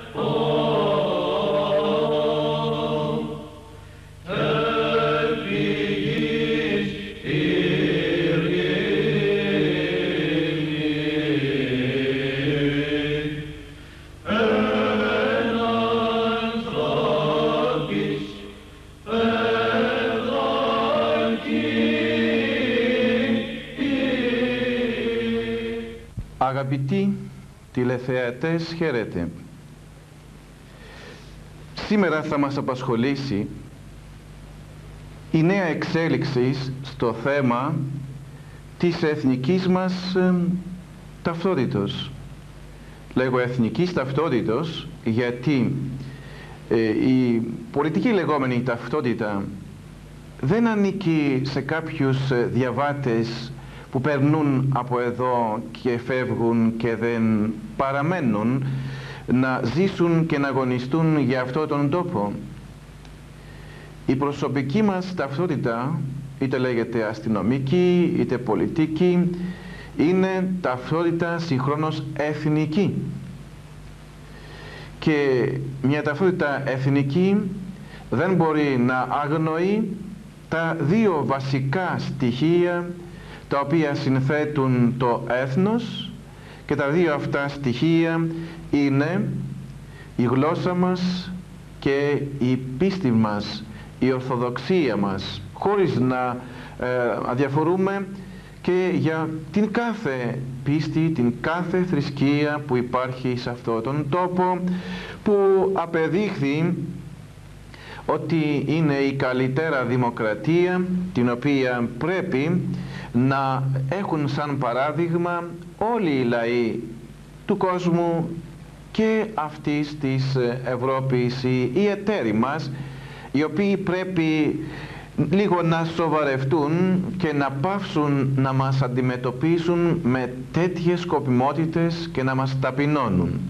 Αγαπητοί τηλεθεατές, χαίρετε. Σήμερα θα μας απασχολήσει η νέα εξέλιξη στο θέμα της εθνικής μας ταυτότητος. Λέγω εθνικής ταυτότητος γιατί η πολιτική λεγόμενη ταυτότητα δεν ανήκει σε κάποιους διαβάτες που περνούν από εδώ και φεύγουν και δεν παραμένουν να ζήσουν και να αγωνιστούν για αυτόν τον τόπο. Η προσωπική μας ταυτότητα, είτε λέγεται αστυνομική είτε πολιτική, είναι ταυτότητα συγχρόνως εθνική. Και μια ταυτότητα εθνική δεν μπορεί να αγνοεί τα δύο βασικά στοιχεία τα οποία συνθέτουν το έθνος, και τα δύο αυτά στοιχεία είναι η γλώσσα μας και η πίστη μας, η ορθοδοξία μας, χωρίς να αδιαφορούμε και για την κάθε πίστη, την κάθε θρησκεία που υπάρχει σε αυτόν τον τόπο, που απεδείχθη ότι είναι η καλύτερα δημοκρατία, την οποία πρέπει να έχουν σαν παράδειγμα όλοι οι λαοί του κόσμου και αυτής της Ευρώπης, οι εταίροι μας, οι οποίοι πρέπει λίγο να σοβαρευτούν και να πάυσουν να μας αντιμετωπίσουν με τέτοιες σκοπιμότητες και να μας ταπεινώνουν.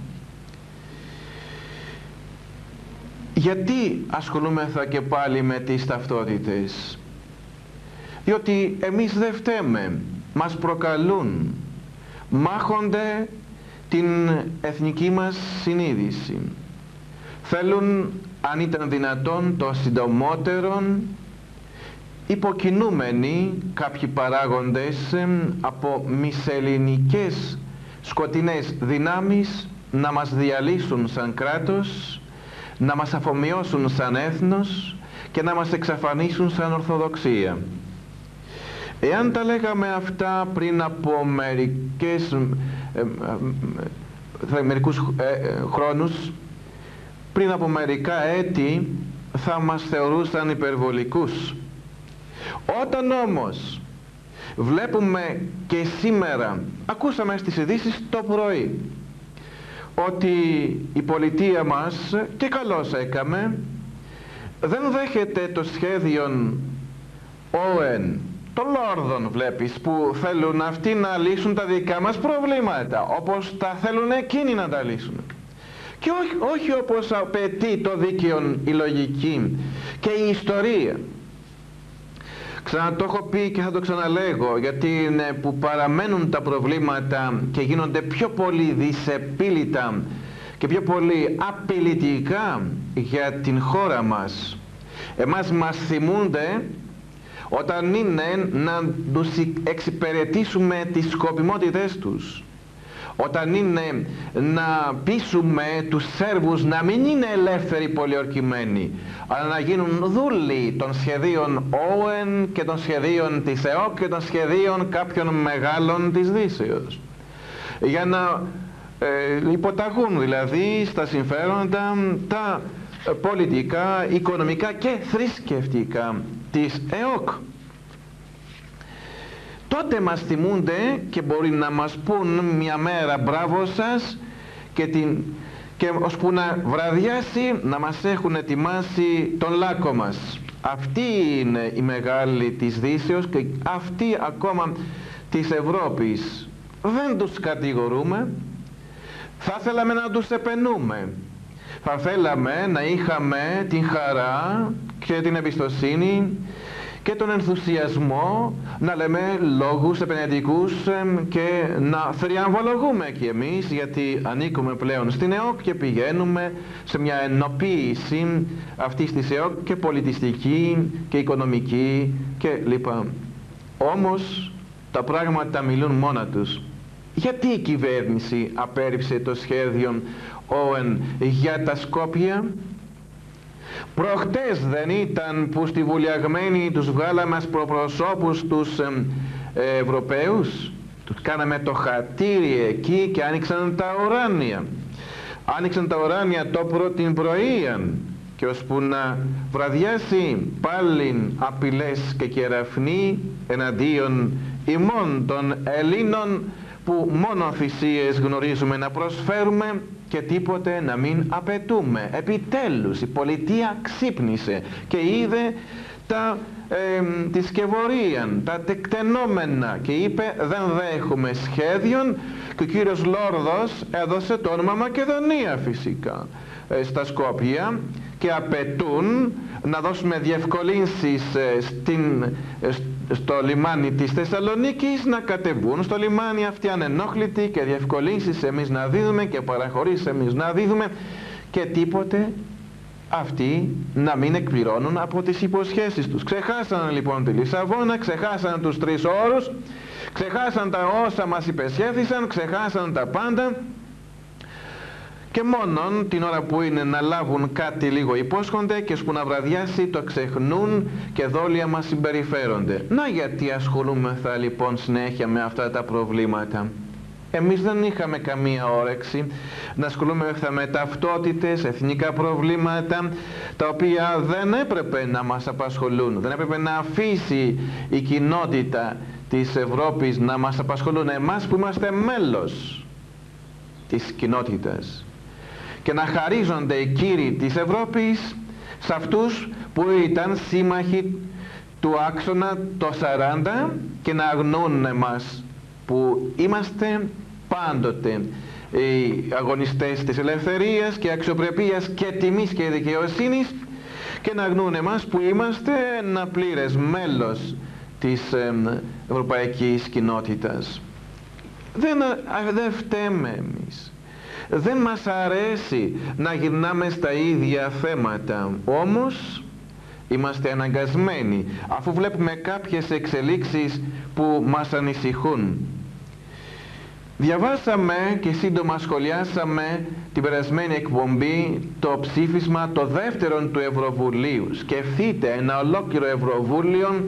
Γιατί ασχολούμεθα και πάλι με τις ταυτότητες? Διότι εμείς δεν φταίμε, μας προκαλούν, μάχονται την εθνική μας συνείδηση. Θέλουν, αν ήταν δυνατόν, το συντομότερον, υποκινούμενοι κάποιοι παράγοντες από μισελληνικές σκοτεινές δυνάμεις, να μας διαλύσουν σαν κράτος, να μας αφομοιώσουν σαν έθνος και να μας εξαφανίσουν σαν ορθοδοξία. Εάν τα λέγαμε αυτά πριν από μερικούς χρόνους, πριν από μερικά έτη, θα μας θεωρούσαν υπερβολικούς. Όταν όμως βλέπουμε και σήμερα, ακούσαμε στις ειδήσεις το πρωί, ότι η πολιτεία μας, και καλώς έκαμε, δεν δέχεται το σχέδιο Όεν των Λόρδων, βλέπεις, που θέλουν αυτοί να λύσουν τα δικά μας προβλήματα όπως τα θέλουν εκείνοι να τα λύσουν, και όχι όπως απαιτεί το δίκαιο, η λογική και η ιστορία. Ξανατό έχω πει και θα το ξαναλέγω, γιατί είναι που παραμένουν τα προβλήματα και γίνονται πιο πολύ δυσεπίλητα και πιο πολύ απειλητικά για την χώρα μας. Εμάς μας θυμούνται όταν είναι να τους εξυπηρετήσουμε τις σκοπιμότητες τους, όταν είναι να πείσουμε τους Σέρβους να μην είναι ελεύθεροι πολιορκημένοι, αλλά να γίνουν δούλοι των σχεδίων Όεν και των σχεδίων της ΕΟΚ και των σχεδίων κάποιων μεγάλων της Δύσεως, για να υποταγούν δηλαδή στα συμφέροντα τα πολιτικά, οικονομικά και θρησκευτικά της ΕΟΚ. Τότε μας θυμούνται και μπορεί να μας πούν μια μέρα μπράβο σας, και ώσπου να βραδιάσει να μας έχουν ετοιμάσει τον λάκκο μας. Αυτή είναι η μεγάλη της Δύσεως και αυτή ακόμα της Ευρώπης. Δεν τους κατηγορούμε, θα θέλαμε να τους επενούμε. Θα θέλαμε να είχαμε την χαρά και την εμπιστοσύνη και τον ενθουσιασμό να λέμε λόγους επενετικούς και να θριαμβολογούμε κι εμείς, γιατί ανήκουμε πλέον στην ΕΟΚ και πηγαίνουμε σε μια ενοποίηση αυτής της ΕΟΚ και πολιτιστική και οικονομική και λοιπά. Όμως τα πράγματα μιλούν μόνα τους. Γιατί η κυβέρνηση απέρριψε το σχέδιο Όεν για τα Σκόπια? Προχτές δεν ήταν που στη Βουλιαγμένη τους βγάλαμε ως προπροσώπους τους Ευρωπαίους? Τους κάναμε το χατήρι εκεί και άνοιξαν τα ουράνια. Άνοιξαν τα ουράνια την πρωία και ώσπου να βραδιάσει πάλιν απειλές και κεραφνοί εναντίον ημών των Ελλήνων, που μόνο θυσίες γνωρίζουμε να προσφέρουμε και τίποτε να μην απαιτούμε. Επιτέλους η πολιτεία ξύπνησε και είδε τη σκευωρία, τα τεκτενόμενα και είπε δεν δέχουμε σχέδιον, και ο κύριος Λόρδος έδωσε το όνομα Μακεδονία φυσικά στα Σκόπια και απαιτούν να δώσουμε διευκολύνσεις στο λιμάνι της Θεσσαλονίκης, να κατεβούν στο λιμάνι αυτοί ανενόχλητοι και διευκολύνσεις εμείς να δίδουμε και παραχωρήσεις εμείς να δίδουμε, και τίποτε αυτοί να μην εκπληρώνουν από τις υποσχέσεις τους. Ξεχάσανε λοιπόν τη Λισαβόνα, ξεχάσανε τους 3 όρους, ξεχάσανε τα όσα μας υπεσχέθησαν, ξεχάσανε τα πάντα, και μόνον την ώρα που είναι να λάβουν κάτι λίγο υπόσχονται και που να βραδιάσει το ξεχνούν και δόλια μας συμπεριφέρονται. Να γιατί ασχολούμεθα λοιπόν συνέχεια με αυτά τα προβλήματα? Εμείς δεν είχαμε καμία όρεξη να ασχολούμεθα με ταυτότητες, εθνικά προβλήματα, τα οποία δεν έπρεπε να μας απασχολούν. Δεν έπρεπε να αφήσει η κοινότητα της Ευρώπης να μας απασχολούν εμάς που είμαστε μέλος της κοινότητας, και να χαρίζονται οι κύριοι της Ευρώπης σε αυτούς που ήταν σύμμαχοι του άξονα το 40 και να αγνοούν εμάς που είμαστε πάντοτε οι αγωνιστές της ελευθερίας και αξιοπρεπίας και τιμής και δικαιοσύνης, και να αγνοούν εμάς που είμαστε ένα πλήρες μέλος της ευρωπαϊκής κοινότητας. Δεν φταίμε εμείς. Δεν μας αρέσει να γυρνάμε στα ίδια θέματα, όμως είμαστε αναγκασμένοι αφού βλέπουμε κάποιες εξελίξεις που μας ανησυχούν. Διαβάσαμε και σύντομα σχολιάσαμε την περασμένη εκπομπή το ψήφισμα το δεύτερον του Ευρωβουλίου. Σκεφτείτε, ένα ολόκληρο Ευρωβούλιο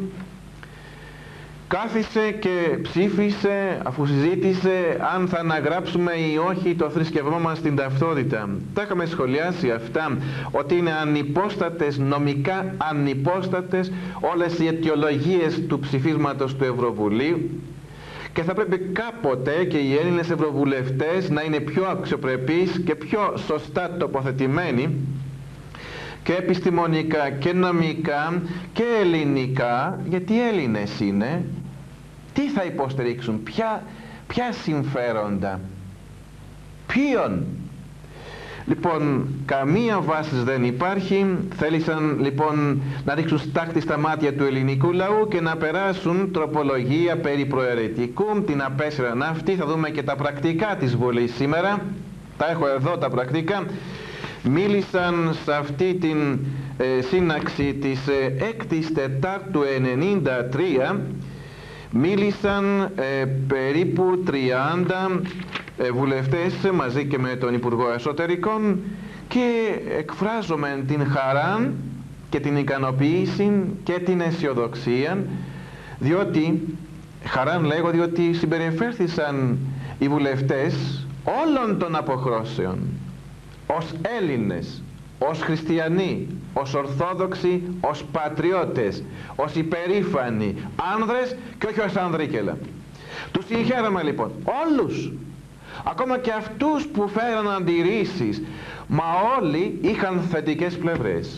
κάθισε και ψήφισε, αφού συζήτησε αν θα αναγράψουμε ή όχι το θρησκευμό μας στην ταυτότητα. Τα είχαμε σχολιάσει αυτά, ότι είναι ανυπόστατες, νομικά ανυπόστατες όλες οι αιτιολογίες του ψηφίσματος του Ευρωβουλίου, και θα πρέπει κάποτε και οι Έλληνες ευρωβουλευτές να είναι πιο αξιοπρεπείς και πιο σωστά τοποθετημένοι και επιστημονικά και νομικά και ελληνικά, γιατί Έλληνες είναι. Τι θα υποστηρίξουν, ποια συμφέροντα, ποιον? Λοιπόν, καμία βάση δεν υπάρχει. Θέλησαν λοιπόν να ρίξουν στάχτη στα μάτια του ελληνικού λαού και να περάσουν τροπολογία περί προαιρετικού. Την απέσυραν αυτή. Θα δούμε και τα πρακτικά της Βουλής σήμερα. Τα έχω εδώ τα πρακτικά. Μίλησαν σε αυτή την σύναξη της 6ης Τετάρτου 93, μίλησαν περίπου 30 βουλευτές μαζί και με τον Υπουργό Εσωτερικών, και εκφράζομαι την χαρά και την ικανοποίηση και την αισιοδοξία, διότι διότι συμπεριφέρθησαν οι βουλευτές όλων των αποχρώσεων ως Έλληνες, ως χριστιανοί, ως Ορθόδοξοι, ως πατριώτες, ως υπερήφανοι άνδρες και όχι ως ανδρίκελα. Τους συγχαίραμε λοιπόν όλους, ακόμα και αυτούς που φέραν αντιρρήσεις, μα όλοι είχαν θετικές πλευρές.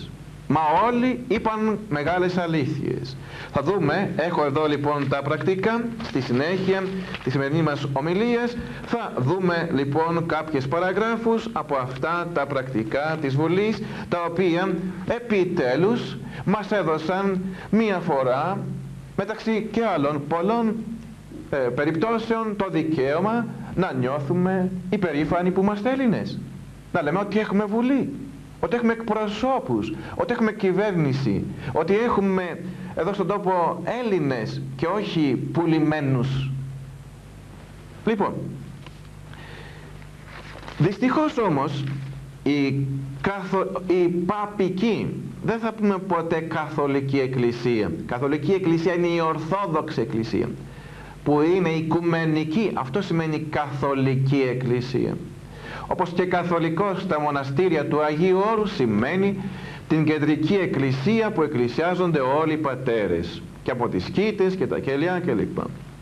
Μα όλοι είπαν μεγάλες αλήθειες. Θα δούμε, έχω εδώ λοιπόν τα πρακτικά, στη συνέχεια της σημερινής μας ομιλίας θα δούμε λοιπόν κάποιες παραγράφους από αυτά τα πρακτικά της Βουλής, τα οποία επιτέλους μας έδωσαν μία φορά, μεταξύ και άλλων πολλών περιπτώσεων, το δικαίωμα να νιώθουμε υπερήφανοι που είμαστε Έλληνες. Να λέμε ότι έχουμε Βουλή, ότι έχουμε εκπροσώπους, ότι έχουμε κυβέρνηση, ότι έχουμε εδώ στον τόπο Έλληνες και όχι πουλημένους. Λοιπόν, δυστυχώς όμως η παπική, δεν θα πούμε ποτέ καθολική εκκλησία. Καθολική εκκλησία είναι η Ορθόδοξη εκκλησία, που είναι οικουμενική. Αυτό σημαίνει καθολική εκκλησία. Όπως και καθολικός στα μοναστήρια του Αγίου Όρου σημαίνει την κεντρική εκκλησία που εκκλησιάζονται όλοι οι πατέρες, και από τις Σκήτες και τα Κελιά κλπ.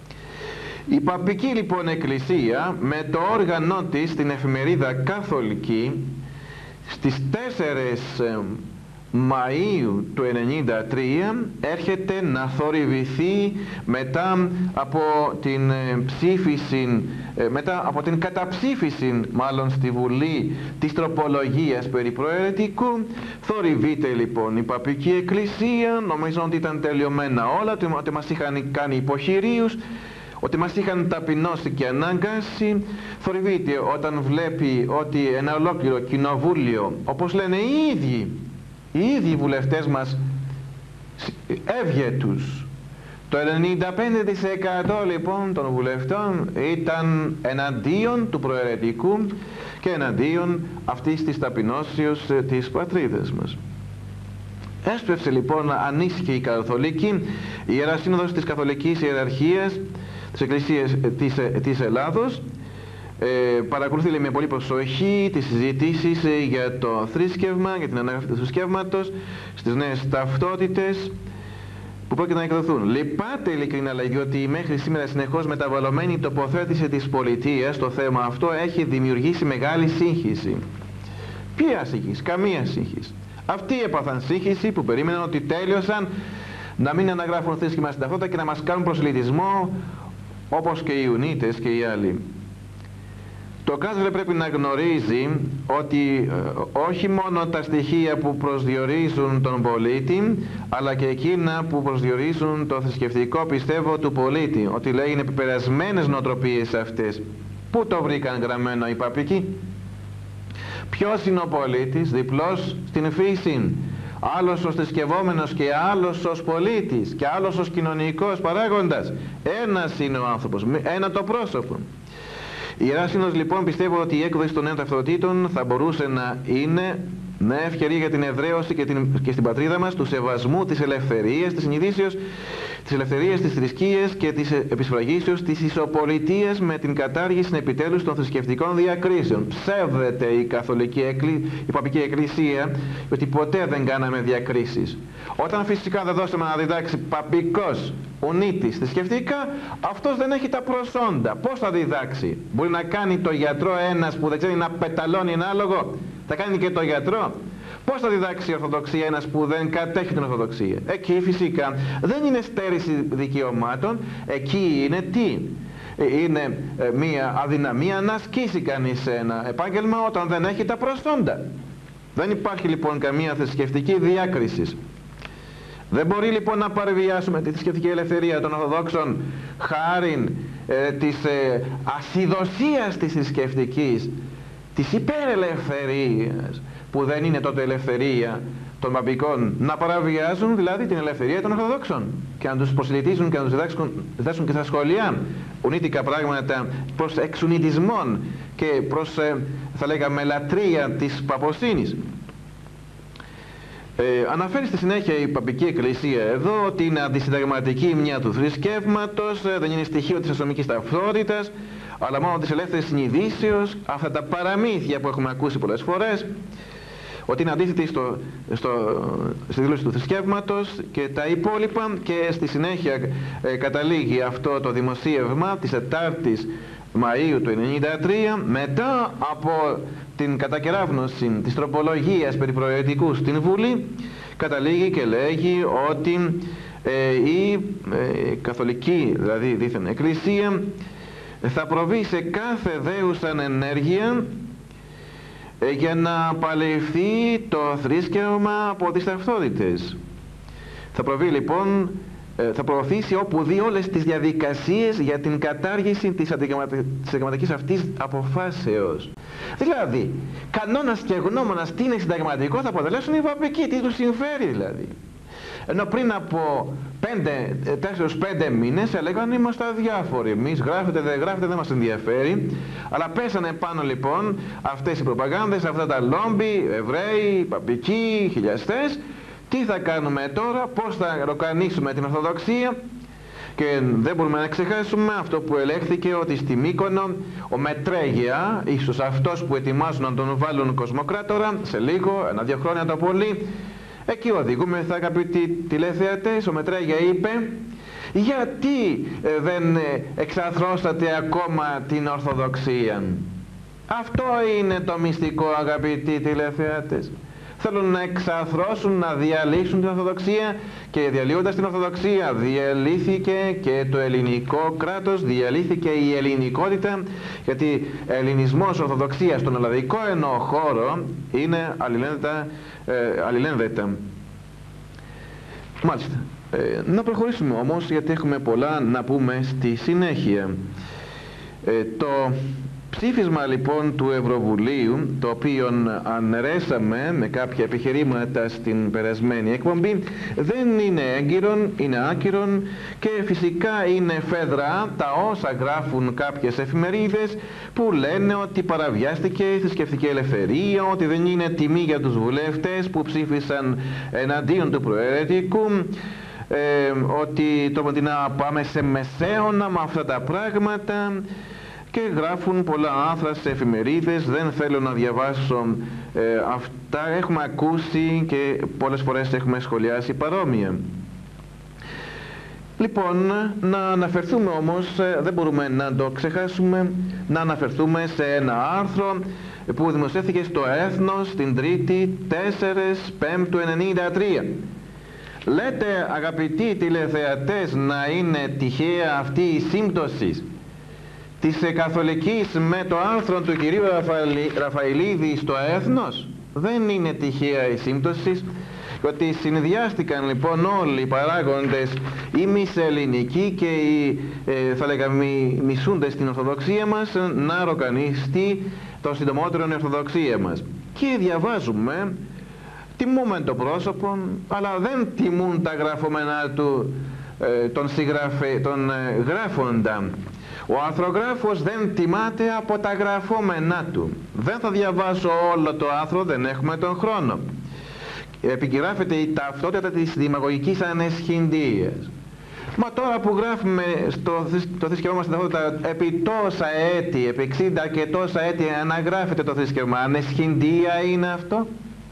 Η παπική λοιπόν εκκλησία με το όργανό της στην εφημερίδα Καθολική στις 4 Μαΐου του 1993 έρχεται να θορυβηθεί μετά από την ψήφιση, μετά από την καταψήφιση μάλλον στη Βουλή της τροπολογίας περί προαιρετικού. Θορυβείται λοιπόν η παπική εκκλησία, νομίζω ότι ήταν τελειωμένα όλα, ότι μας είχαν κάνει υποχειρίους, ότι μας είχαν ταπεινώσει και ανάγκαση. Θορυβείται όταν βλέπει ότι ένα ολόκληρο κοινοβούλιο, όπως λένε οι ίδιοι βουλευτές μας εύγετους, το 95% λοιπόν των βουλευτών ήταν εναντίον του προαιρετικού και εναντίον αυτής της ταπεινώσεως της πατρίδας μας. Έσπευσε λοιπόν ανήσυχη η Καθολική, η Ιερά Σύνοδος της Καθολικής Ιεραρχίας της Εκκλησίας της Ελλάδος. Παρακολουθεί με πολύ προσοχή τις συζητήσεις για το θρήσκευμα, για την αναγραφή του θρησκεύματος, στις νέες ταυτότητες που πρόκειται να εκδοθούν. Λυπάται ειλικρινά, λέγει, ότι η μέχρι σήμερα συνεχώς μεταβαλλωμένη τοποθέτηση της πολιτείας στο θέμα αυτό έχει δημιουργήσει μεγάλη σύγχυση. Ποια σύγχυση? Καμία σύγχυση. Αυτοί έπαθαν σύγχυση που περίμεναν ότι τέλειωσαν να μην αναγράφουν θρήσκευμα στην ταυτότητα και να μας κάνουν προσελητισμό όπως και οι Ιουνίτες και οι άλλοι. Το κράτος πρέπει να γνωρίζει ότι όχι μόνο τα στοιχεία που προσδιορίζουν τον πολίτη, αλλά και εκείνα που προσδιορίζουν το θρησκευτικό πιστεύω του πολίτη, ότι λέει είναι πεπερασμένες νοοτροπίες αυτές. Πού το βρήκαν γραμμένο οι παπικοί? Ποιος είναι ο πολίτης? Διπλός στην φύση. Άλλος ως θρησκευόμενος και άλλος ως πολίτης και άλλος ως κοινωνικός παράγοντας. Ένας είναι ο άνθρωπος, ένα το πρόσωπο. Η Ιερά Σύνοδος λοιπόν πιστεύω ότι η έκδοση των νέων ταυτοτήτων θα μπορούσε να είναι νέα ευκαιρία για την εδραίωση και στην πατρίδα μας του σεβασμού, της ελευθερίας, της συνειδήσεως, της ελευθερίας, της θρησκείας και της επισφραγίσεως, της ισοπολιτείας με την κατάργηση επιτέλους των θρησκευτικών διακρίσεων. Ψεύδεται η παπική εκκλησία ότι ποτέ δεν κάναμε διακρίσεις. Όταν φυσικά δεν δώσαμε να διδάξει παπικός Ουνίτης θρησκευτικά, αυτός δεν έχει τα προσόντα. Πώς θα διδάξει? Μπορεί να κάνει το γιατρό ένας που δεν ξέρει να πεταλώνει ένα άλογο? Θα κάνει και το γιατρό? Πώς θα διδάξει η Ορθοδοξία ένας που δεν κατέχει την Ορθοδοξία? Εκεί φυσικά δεν είναι στέρηση δικαιωμάτων, εκεί είναι τι? Είναι μία αδυναμία να ασκήσει κανείς ένα επάγγελμα όταν δεν έχει τα προσόντα. Δεν υπάρχει λοιπόν καμία θρησκευτική διάκριση. Δεν μπορεί λοιπόν να παραβιάσουμε τη θρησκευτική ελευθερία των Ορθοδόξων χάριν της ασυδοσίας της θρησκευτικής, της υπερελευθερίας, που δεν είναι τότε ελευθερία των παπικών, να παραβιάζουν δηλαδή την ελευθερία των Ορθοδόξων και να τους προσελητήσουν και να τους διδάξουν και στα σχολεία ουνίτικα πράγματα προς εξουνιτισμόν και προς θα λέγαμε λατρεία της παποσύνης. Αναφέρει στη συνέχεια η παπική εκκλησία εδώ ότι είναι αντισυνταγματική μια του θρησκεύματος, δεν είναι στοιχείο της αστυνομικής ταυτότητας, αλλά μόνο της ελεύθερης συνειδήσεως, αυτά τα παραμύθια που έχουμε ακούσει πολλές φορές, ότι είναι αντίθετη στη δήλωση του θρησκεύματος και τα υπόλοιπα. Και στη συνέχεια καταλήγει αυτό το δημοσίευμα της 4ης Μαΐου του 1993 μετά από στην κατακεράβνωση της τροπολογίας περί προαιρετικού στην Βουλή, καταλήγει και λέγει ότι η καθολική, δηλαδή δήθεν Εκκλησία, θα προβεί σε κάθε δέουσαν ενέργεια για να παλευθεί το θρήσκευμα από τις ταυτότητες. Θα προβεί λοιπόν, θα προωθήσει όπου δει όλες τις διαδικασίες για την κατάργηση της συνταγματικής αυτής αποφάσεως. Δηλαδή, κανόνας και γνώμονας τι είναι συνταγματικό θα αποτελέσουν οι βαπικοί, τι τους συμφέρει δηλαδή. Ενώ πριν από 4-5 μήνες έλεγαν είμαστε αδιάφοροι, εμείς γράφετε δεν μας ενδιαφέρει, αλλά πέσανε πάνω λοιπόν αυτές οι προπαγάνδες, αυτά τα λόμπι, Εβραίοι, παπικοί, χιλιαστές. Τι θα κάνουμε τώρα, πώς θα ροκανίσουμε την Ορθοδοξία? Και δεν μπορούμε να ξεχάσουμε αυτό που ελέγχθηκε, ότι στη Μύκονο ο Μετρέγεια, ίσως αυτός που ετοιμάζουν να τον βάλουν κοσμοκράτορα σε λίγο, 1-2 χρόνια το πολύ, εκεί οδηγούμεθα αγαπητοί τηλεθεατές. Ο Μετρέγεια είπε, γιατί δεν εξαθρώσατε ακόμα την Ορθοδοξία? Αυτό είναι το μυστικό αγαπητοί τηλεθεατές. Θέλουν να εξαθρώσουν, να διαλύσουν την Ορθοδοξία, και διαλύοντας την Ορθοδοξία διαλύθηκε και το ελληνικό κράτος, διαλύθηκε η ελληνικότητα, γιατί ελληνισμός, Ορθοδοξία στον ελλαδικό εννοώ χώρο είναι αλληλένδετα. Μάλιστα. Να προχωρήσουμε όμως, γιατί έχουμε πολλά να πούμε στη συνέχεια. Το ψήφισμα λοιπόν του Ευρωβουλίου, το οποίο αναιρέσαμε με κάποια επιχειρήματα στην περασμένη εκπομπή, δεν είναι έγκυρον, είναι άκυρον και φυσικά είναι φέδρα τα όσα γράφουν κάποιες εφημερίδες που λένε ότι παραβιάστηκε η θρησκευτική ελευθερία, ότι δεν είναι τιμή για τους βουλευτές που ψήφισαν εναντίον του προαιρετικού, ότι το να πάμε σε μεσαίωνα με αυτά τα πράγματα, και γράφουν πολλά άρθρα σε εφημερίδες. Δεν θέλω να διαβάσω αυτά, έχουμε ακούσει και πολλές φορές έχουμε σχολιάσει παρόμοια. Λοιπόν, να αναφερθούμε όμως, δεν μπορούμε να το ξεχάσουμε, να αναφερθούμε σε ένα άρθρο που δημοσιεύθηκε στο Έθνος την 3η 4/5/93. Λέτε αγαπητοί τηλεθεατές να είναι τυχαία αυτή η σύμπτωση της καθολικής με το άρθρο του κυρίου Ραφαηλίδη στο Έθνος? Δεν είναι τυχαία η σύμπτωση, ότι συνδυάστηκαν λοιπόν όλοι οι παράγοντες, οι μισελληνικοί και οι θα λέγαμε μισούντες στην Ορθοδοξία μας, να ροκανιστεί το συντομότερο η Ορθοδοξία μας. Και διαβάζουμε, τιμούμε το πρόσωπο, αλλά δεν τιμούν τα γραφόμενά του, τον γράφοντα. Ο αρθρογράφος δεν τιμάται από τα γραφόμενά του. Δεν θα διαβάσω όλο το άρθρο, δεν έχουμε τον χρόνο. Επιγράφεται η ταυτότητα της δημαγωγικής ανεσχυντίας. Μα τώρα που γράφουμε το θρησκευό μας στην ταυτότητα επί τόσα έτη, επί 60 και τόσα έτη αναγράφεται το θρησκευό, ανεσχυντία είναι αυτό?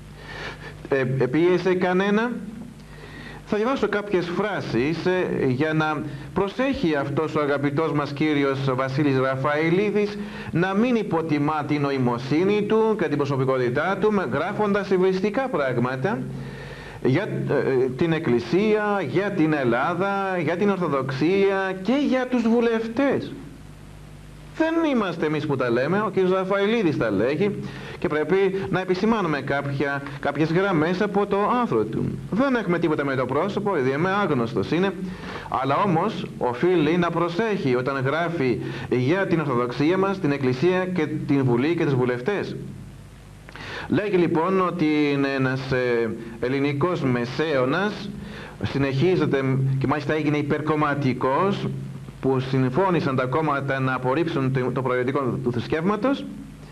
Επίεσε κανένα? Θα διαβάσω κάποιες φράσεις για να προσέχει αυτός ο αγαπητός μας κύριος Βασίλης Ραφαηλίδης να μην υποτιμά την νοημοσύνη του και την προσωπικότητά του γράφοντας υβριστικά πράγματα για την Εκκλησία, για την Ελλάδα, για την Ορθοδοξία και για τους βουλευτές. Δεν είμαστε εμείς που τα λέμε, ο κ. Ραφαηλίδης τα λέγει και πρέπει να επισημάνουμε κάποιες γραμμές από το άρθρο του. Δεν έχουμε τίποτα με το πρόσωπο, ήδη είμαι άγνωστος είναι, αλλά όμως οφείλει να προσέχει όταν γράφει για την Ορθοδοξία μας, την Εκκλησία και την Βουλή και τους βουλευτές. Λέγει λοιπόν ότι είναι ένας ελληνικός μεσαίωνας, συνεχίζεται και μάλιστα έγινε υπερκομματικός, που συμφώνησαν τα κόμματα να απορρίψουν το προαιρετικό του θρησκεύματος.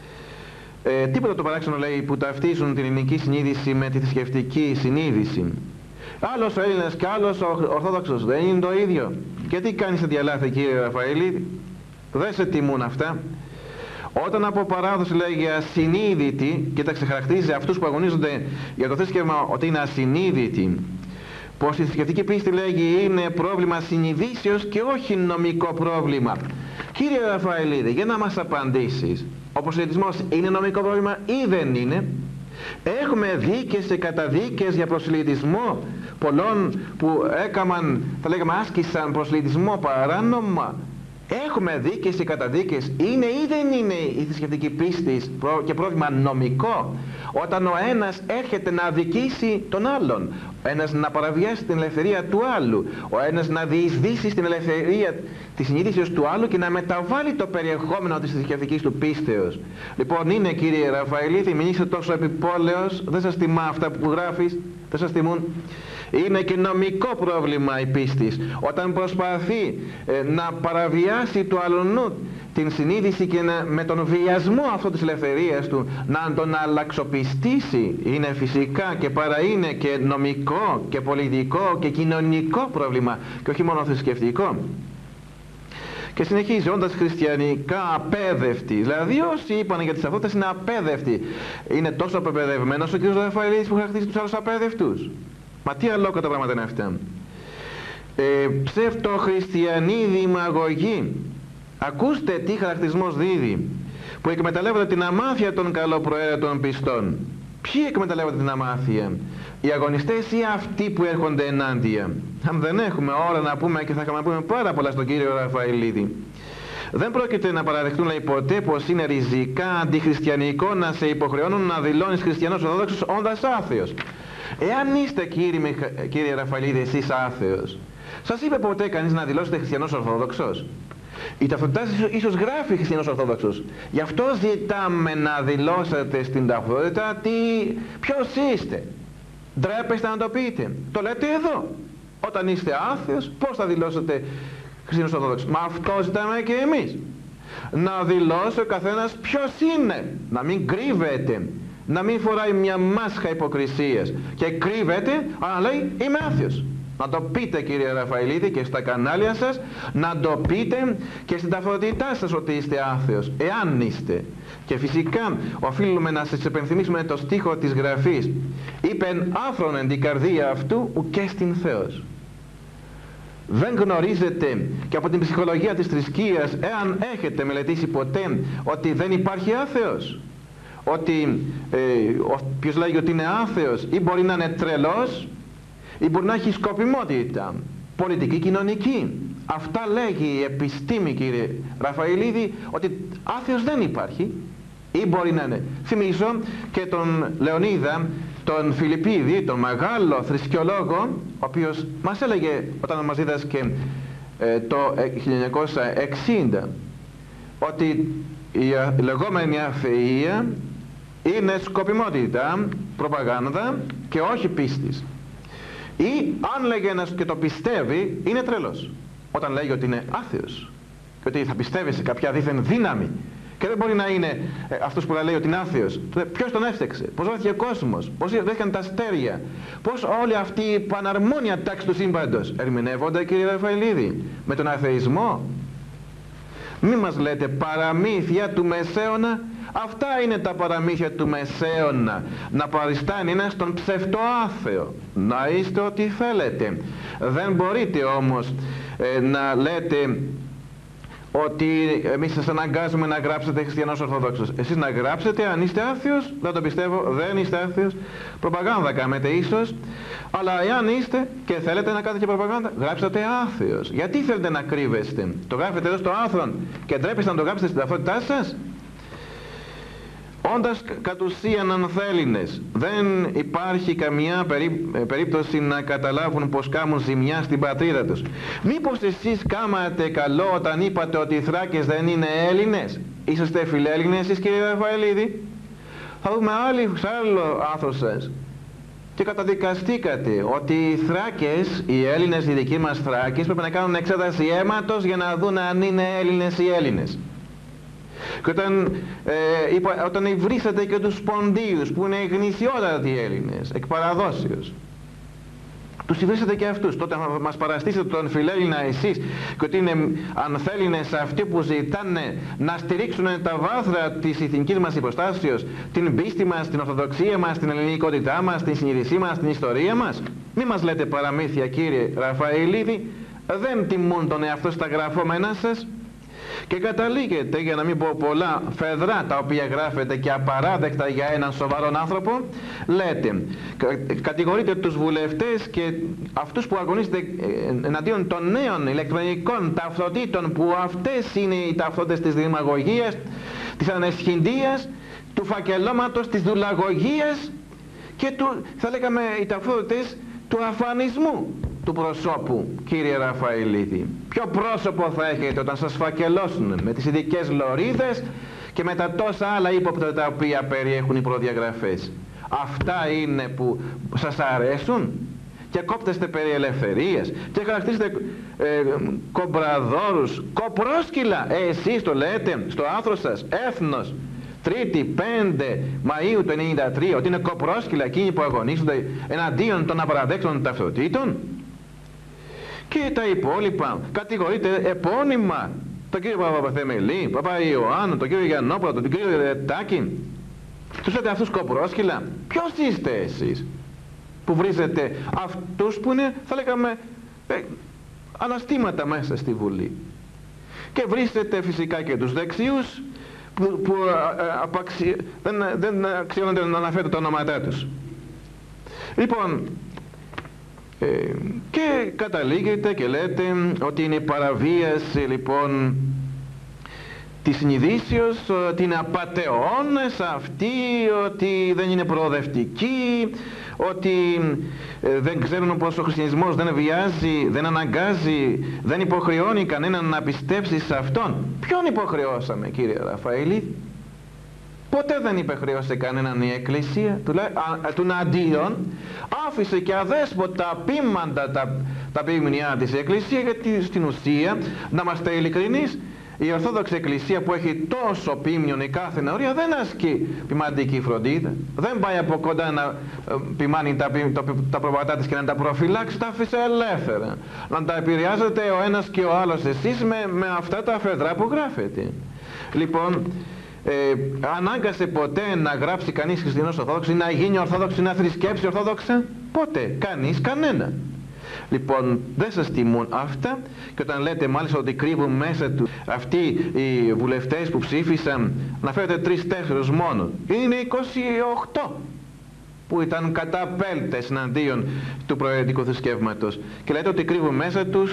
Τίποτα το παράξενο λέει που ταυτίζουν την ελληνική συνείδηση με τη θρησκευτική συνείδηση. Άλλος ο Έλληνας και άλλος ο Ορθόδοξος δεν είναι το ίδιο. Και τι κάνεις τέτοια λάθη κύριε Ραφαήλη? Δεν σε τιμούν αυτά. Όταν από παράδοση λέγει ασυνείδητη, κοίταξε, χαρακτηρίζει αυτούς που αγωνίζονται για το θρησκεύμα ότι είναι ασυνείδητοι. Πως η θρησκευτική πίστη λέγει είναι πρόβλημα συνειδήσεως και όχι νομικό πρόβλημα. Κύριε Ραφαηλίδη, για να μας απαντήσεις, Ο προσελητισμός είναι νομικό πρόβλημα ή δεν είναι? Έχουμε δίκες και καταδίκες για προσελητισμό πολλών που έκαναν, θα λέγαμε, άσκησαν προσελητισμό παράνομα. Έχουμε δίκες και καταδίκες. Είναι ή δεν είναι η θρησκευτική πίστη και πρόβλημα νομικό? Όταν ο ένας έρχεται να αδικήσει τον άλλον, ο ένας να παραβιάσει την ελευθερία του άλλου, ο ένας να διεισδύσει στην ελευθερία της συνείδησης του άλλου και να μεταβάλει το περιεχόμενο της θρησκευτικής του πίστεως. Λοιπόν, είναι, κύριε Ραφαηλίδη, μην είσαι τόσο επιπόλαιος, δεν σας τιμά αυτά που γράφεις, δεν σας τιμούν. Είναι και νομικό πρόβλημα η πίστη. Όταν προσπαθεί να παραβιάσει του αλλονού την συνείδηση και με τον βιασμό αυτό της ελευθερίας του να τον αλλαξοπιστήσει, είναι φυσικά και παρά είναι και νομικό και πολιτικό και κοινωνικό πρόβλημα και όχι μόνο θρησκευτικό. Και συνεχίζει, όντας χριστιανικά απέδευτοι, δηλαδή όσοι είπαν για τις αυτότητες είναι απέδευτοι. Είναι τόσο απεπαιδευμένος ο κ. Ραφαηλίδης που χαρακτηρίζει τους άλλους απέδευτους? Μα τι αλόκοτα πράγματα είναι αυτά? Ψευτοχριστιανή δημαγωγή. Ακούστε τι χαρακτηρισμός δίδει. Που εκμεταλλεύονται την αμάθεια των καλοπροαίρετων πιστών. Ποιοι εκμεταλλεύονται την αμάθεια? Οι αγωνιστές ή αυτοί που έρχονται ενάντια? Αν δεν έχουμε ώρα να πούμε, και θα πούμε πάρα πολλά στον κύριο Ραφαηλίδη. Δεν πρόκειται να παραδεχτούν, λέει, ποτέ πως είναι ριζικά αντιχριστιανικό να σε υποχρεώνουν να δηλώνεις χριστιανός ορθόδοξος όντας άθεος. Εάν είστε, κύριε Ραφαηλίδη, εσείς άθεος, σας είπε ποτέ κανείς να δηλώσετε χριστιανός ορθόδοξος? Η ταυτότητά σας ίσως γράφει χριστιανός ορθόδοξος. Γι' αυτό ζητάμε να δηλώσετε στην ταυτότητα ποιος είστε. Ντρέπεστε να το πείτε. Το λέτε εδώ. Όταν είστε άθεος, πώς θα δηλώσετε χριστιανός ορθόδοξος? Μα αυτό ζητάμε και εμείς. Να δηλώσει ο καθένας ποιος είναι. Να μην κρύβεται. Να μην φοράει μια μάσχα υποκρισίας και κρύβεται, αλλά λέει είμαι άθεος. Να το πείτε, κύριε Ραφαηλίδη, και στα κανάλια σας, να το πείτε και στην ταυτότητά σας ότι είστε άθεος, εάν είστε. Και φυσικά οφείλουμε να σας επενθυμίσουμε το στίχο της Γραφής. Είπεν άφρονεν την καρδία αυτού ουκέ στην Θεός. Δεν γνωρίζετε και από την ψυχολογία της θρησκείας, εάν έχετε μελετήσει ποτέ, ότι δεν υπάρχει άθεος? Ότι ποιος λέγει ότι είναι άθεος ή μπορεί να είναι τρελός ή μπορεί να έχει σκοπιμότητα πολιτική, κοινωνική. Αυτά λέγει η επιστήμη, κύριε Ραφαηλίδη, ότι άθεος δεν υπάρχει ή μπορεί να είναι. Θυμίζω και τον Λεωνίδα, τον Φιλιππίδη, τον μεγάλο θρησκεολόγο, ο οποίος μας έλεγε όταν μας δίδασκε το 1960 ότι η λεγόμενη αθεία είναι σκοπιμότητα, προπαγάνδα και όχι πίστης. Ή αν λέγει ένας και το πιστεύει, είναι τρελός όταν λέγει ότι είναι άθεος και ότι θα πιστεύει σε κάποια δίθεν δύναμη και δεν μπορεί να είναι αυτός που θα λέει ότι είναι άθεος. Ποιος τον έφτιαξε, πώς βρέθηκε ο κόσμος, πώς βρέθηκαν τα αστέρια, πώς όλη αυτή η παναρμόνια τάξη του σύμπαντος ερμηνεύονται, κύριε Ραφαηλίδη, με τον αθεισμό? Μη μας λέτε παραμύθια του Μεσαίωνα. Αυτά είναι τα παραμύθια του Μεσαίωνα. Να παριστάνει ένας τον ψευτοάθεο. Να είστε ό,τι θέλετε. Δεν μπορείτε όμως να λέτε ότι εμείς σας αναγκάζουμε να γράψετε χριστιανός ορθόδοξος. Εσείς να γράψετε, αν είστε άθεος, δεν το πιστεύω, δεν είστε άθεος, προπαγάνδα κάνετε ίσως, αλλά εάν είστε και θέλετε να κάνετε και προπαγάνδα, γράψατε άθεος. Γιατί θέλετε να κρύβεστε? Το γράφετε εδώ στο άθρον και ντρέπεστε να το γράψετε στην ταυτότητά σας? Όντας κατ' ουσίαν ανθέλληνες, δεν υπάρχει καμιά περίπτωση να καταλάβουν πως κάμουν ζημιά στην πατρίδα τους. Μήπως εσείς κάματε καλό όταν είπατε ότι οι Θράκες δεν είναι Έλληνες? Είσαστε φιλέλληνες εσείς, κύριε Ραφαηλίδη? Θα δούμε άλλο άθρο σας. Και καταδικαστήκατε ότι οι Θράκες, οι Έλληνες, οι δικοί μας Θράκες, πρέπει να κάνουν εξέταση αίματος για να δουν αν είναι Έλληνες ή Έλληνες. Και όταν υβρίσατε και τους Ποντίους που είναι γνησιότατοι Έλληνες εκ παραδόσεως, τους υβρίσατε και αυτούς. Τότε μας παραστήσετε τον φιλέλληνα εσείς και ότι είναι ανθέλληνες αυτοί που ζητάνε να στηρίξουν τα βάθρα της ηθικής μας υποστάσεως, την πίστη μας, την ορθοδοξία μας, την ελληνικότητά μας, την συνείδησή μας, την ιστορία μας. Μη μας λέτε παραμύθια, κύριε Ραφαηλίδη. Δεν τιμούν τον εαυτό στα γραφόμενά σας. Και καταλήγεται, για να μην πω πολλά φεδρά τα οποία γράφεται και απαράδεκτα για έναν σοβαρόν άνθρωπο, λέτε, κατηγορείτε τους βουλευτές και αυτούς που αγωνίζονται εναντίον των νέων ηλεκτρονικών ταυτοτήτων, που αυτές είναι οι ταυτότητες της δημαγωγίας, της ανεσχυντίας, του φακελώματος, της δουλαγωγίας και θα λέγαμε οι ταυτότητες του αφανισμού του προσώπου. Κύριε Ραφαηλίδη, ποιο πρόσωπο θα έχετε όταν σας φακελώσουν με τις ειδικές λωρίδες και με τα τόσα άλλα ύποπτα τα οποία περιέχουν οι προδιαγραφές? Αυτά είναι που σας αρέσουν και κόπτεστε περί ελευθερίας και χαρακτηρίζετε κομπραδόρους, κοπρόσκυλα. Εσείς το λέτε στο άρθρο σας, Έθνος, 3η 5 Μαΐου του 1993, ότι είναι κοπρόσκυλα εκείνοι που αγωνίζονται εναντίον των απαραδέκτων ταυτοτήτων. Και τα υπόλοιπα κατηγορείται επώνυμα τον κύριο Παπαθεμελή, Παπαϊωάννου, τον κύριο Γιαννόπουλο, τον κύριο Ρετάκη. Τους λέτε αυτούς κοπρόσκυλα? Ποιος είστε εσείς που βρίζετε αυτούς που είναι, θα λέγαμε, αναστήματα μέσα στη Βουλή? Και βρίζετε φυσικά και τους δεξιούς που δεν αξιώνονται να αναφέρετε τα ονόματά τους. Λοιπόν, και καταλήγετε και λέτε ότι είναι παραβίαση λοιπόν της συνειδήσεως, ότι είναι απατεώνες αυτοί, ότι δεν είναι προοδευτικοί, ότι δεν ξέρουν πως ο χριστιανισμός δεν βιάζει, δεν αναγκάζει, δεν υποχρεώνει κανέναν να πιστέψει σε αυτόν. Ποιον υποχρεώσαμε, κύριε Ραφαήλη? Ποτέ δεν υπεχρεώσε κανέναν η Εκκλησία, τουναντίον άφησε και αδέσποτα ποίμαντα τα ποιμνιά της Εκκλησία, γιατί στην ουσία, να είμαστε ειλικρινείς, η Ορθόδοξη Εκκλησία που έχει τόσο ποίμνιον η κάθε νεωρία δεν ασκεί ποιμαντική φροντίδα, δεν πάει από κοντά να ποιμάνει τα προβατά της και να τα προφυλάξει, τα άφησε ελεύθερα, να τα επηρεάζεται ο ένας και ο άλλος εσείς με αυτά τα φεδρά που γράφετε. Λοιπόν, ανάγκασε ποτέ να γράψει κανείς χριστιανός Ορθόδοξος ή να γίνει Ορθόδοξος ή να θρησκέψει Ορθόδοξα? Ποτέ, κανείς, κανένα. Λοιπόν, δεν σας τιμούν αυτά, και όταν λέτε μάλιστα ότι κρύβουν μέσα του αυτοί οι βουλευτές που ψήφισαν, αναφέρετε 3-4 μόνο, είναι 28 που ήταν καταπέλτες εναντίον του προαιρετικού θρησκεύματος, και λέτε ότι κρύβουν μέσα τους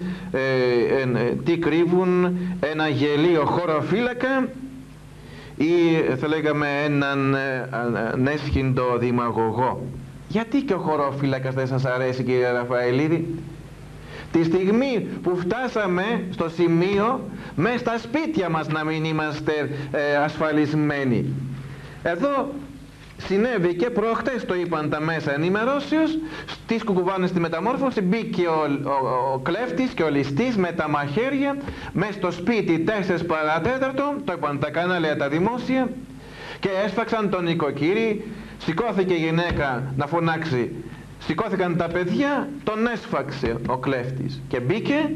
τι κρύβουν? Ένα γελίο χωροφύλακα ή θα λέγαμε έναν ανέσχυντο δημαγωγό. Γιατί και ο χωροφύλακας δεν σας αρέσει, κύριε Ραφαηλίδη? Τη στιγμή που φτάσαμε στο σημείο μέσα στα σπίτια μας να μην είμαστε ασφαλισμένοι. Εδώ συνέβη και προχτές, το είπαν τα μέσα ενημερώσεως, στις κουκουβάνες στη Μεταμόρφωση μπήκε ο κλέφτης και ο ληστής με τα μαχαίρια μέσα στο σπίτι 4 παρατέταρτο, το είπαν τα κανάλια τα δημόσια, και έσφαξαν τον νοικοκύρη. Σηκώθηκε η γυναίκα να φωνάξει, σηκώθηκαν τα παιδιά, τον έσφαξε ο κλέφτης και μπήκε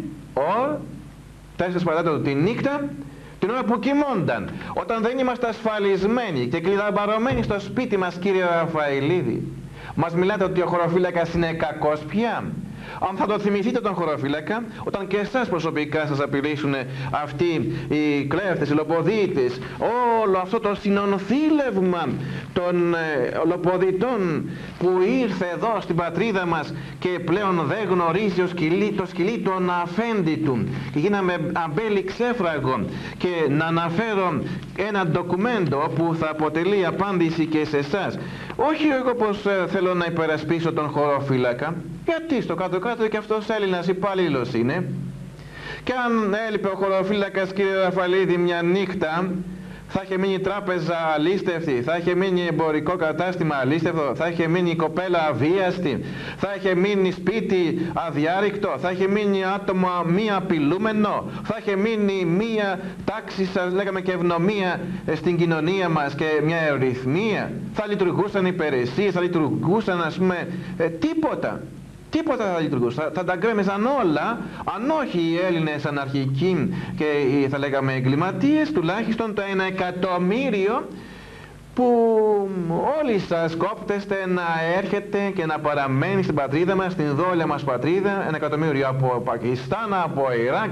4 παρατέταρτο τη νύχτα, την ώρα που κοιμόνταν, όταν δεν είμαστε ασφαλισμένοι και κλειδαμπαρωμένοι στο σπίτι μας, κύριε Ραφαηλίδη. Μας μιλάτε ότι ο χωροφύλακας είναι κακός πια? Αν θα το θυμηθείτε τον χωροφύλακα, όταν και εσάς προσωπικά σας απειλήσουν αυτοί οι κλέφτες, οι λοποδίτες, όλο αυτό το συνονθήλευμα των λοποδιτών που ήρθε εδώ στην πατρίδα μας και πλέον δεν γνωρίζει το σκυλί των αφέντη του, και γίναμε αμπέλι ξέφραγο. Και να αναφέρω ένα ντοκουμέντο που θα αποτελεί απάντηση και σε εσάς. Όχι εγώ πως θέλω να υπερασπίσω τον χωροφύλακα, γιατί στο κάτω-κάτω και αυτός Έλληνας υπάλληλος είναι, και αν έλειπε ο χωροφύλακας, κύριε Ραφαηλίδη, μια νύχτα, θα είχε μείνει τράπεζα αλίστευτη, θα είχε μείνει εμπορικό κατάστημα αλίστευτο, θα είχε μείνει κοπέλα αβίαστη, θα είχε μείνει σπίτι αδιάρρηκτο, θα είχε μείνει άτομο μη απειλούμενο, θα είχε μείνει μία τάξη, σας λέγαμε, και ευνομία στην κοινωνία μας και μια ευρυθμία, θα λειτουργούσαν υπηρεσίες, θα λειτουργούσαν, ας πούμε, τίποτα θα λειτουργούσε, θα τα γκρέμιζαν όλα, αν όχι οι Έλληνες αναρχικοί και οι, θα λέγαμε, εγκληματίες, τουλάχιστον το 1 εκατομμύριο που όλοι σας κόπτεστε να έρχεται και να παραμένει στην πατρίδα μας, στην δόλια μας πατρίδα, 1 εκατομμύριο από Πακιστάν, από Ιράκ,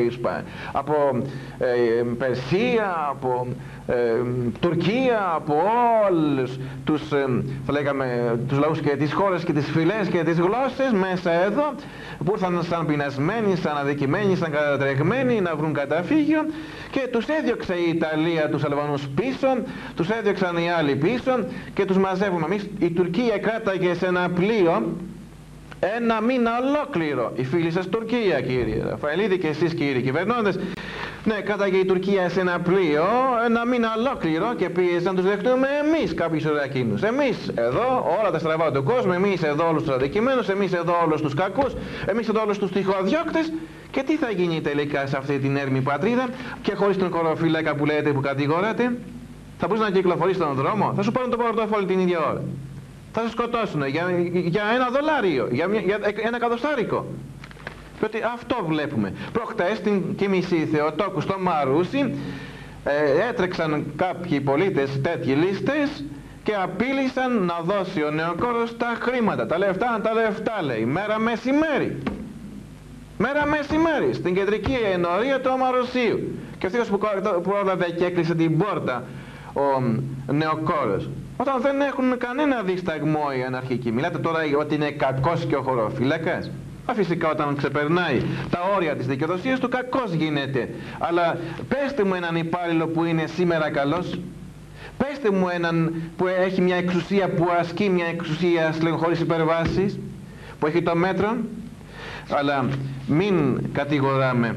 από Περσία, από Τουρκία, από όλους τους, θα λέγαμε, τους λαούς και τις χώρες και τις φυλές και τις γλώσσες μέσα εδώ, που ήρθαν σαν πεινασμένοι, σαν αδικημένοι, σαν κατατρεγμένοι να βρουν καταφύγιο, και τους έδιωξε η Ιταλία τους Αλβανούς πίσω, τους έδιωξαν οι άλλοι πίσω και τους μαζεύουμε εμείς. Η Τουρκία κράταγε σε ένα πλοίο 1 μήνα ολόκληρο. Οι φίλοι σας Τουρκία, κύριε Ραφαηλίδη, και εσείς κύριοι κυβερνώντες, ναι, κράταγε η Τουρκία σε ένα πλοίο 1 μήνα ολόκληρο και πίεζαν να τους δεχτούμε εμείς κάποιους Ιρακίνους. Εμείς εδώ όλα τα στραβά του κόσμου, εμείς εδώ όλους τους αδικημένους, εμείς εδώ όλους τους κακούς, εμείς εδώ όλους τους τυχοδιώκτες. Και τι θα γίνει τελικά σε αυτή την έρμη πατρίδα, και χωρίς τον κοροφύλακα που λέτε, που κατηγοράτε? Θα μπορείς να κυκλοφορείς στον δρόμο, θα σου πάρουν το πορτοφόλι την ίδια ώρα. Θα σε σκοτώσουν για $1, για 1 εκατοστάρικο. Διότι αυτό βλέπουμε. Προχτές στην Κιμισή Θεοτόκου στο Μαρούσι έτρεξαν κάποιοι πολίτες τέτοιοι λίστες και απείλησαν να δώσει ο νεοκόρος τα χρήματα, τα λεφτά λέει, μέρα μεσημέρι. Μέρα μεσημέρι, στην κεντρική ενορία του Αμαροσίου. Και αυτός που πρόλαβε και έκλεισε την πόρτα, ο νεοκόρος. Όταν δεν έχουν κανένα δισταγμό οι αναρχικοί. Μιλάτε τώρα ότι είναι κακός και ο χωροφύλακας. Φυσικά όταν ξεπερνάει τα όρια της δικαιοδοσίας του, κακός γίνεται. Αλλά πέστε μου έναν υπάλληλο που είναι σήμερα καλός. Πέστε μου έναν που έχει μια εξουσία, που ασκεί μια εξουσία χωρίς υπερβάσεις, που έχει το μέτρο. Αλλά μην κατηγοράμε.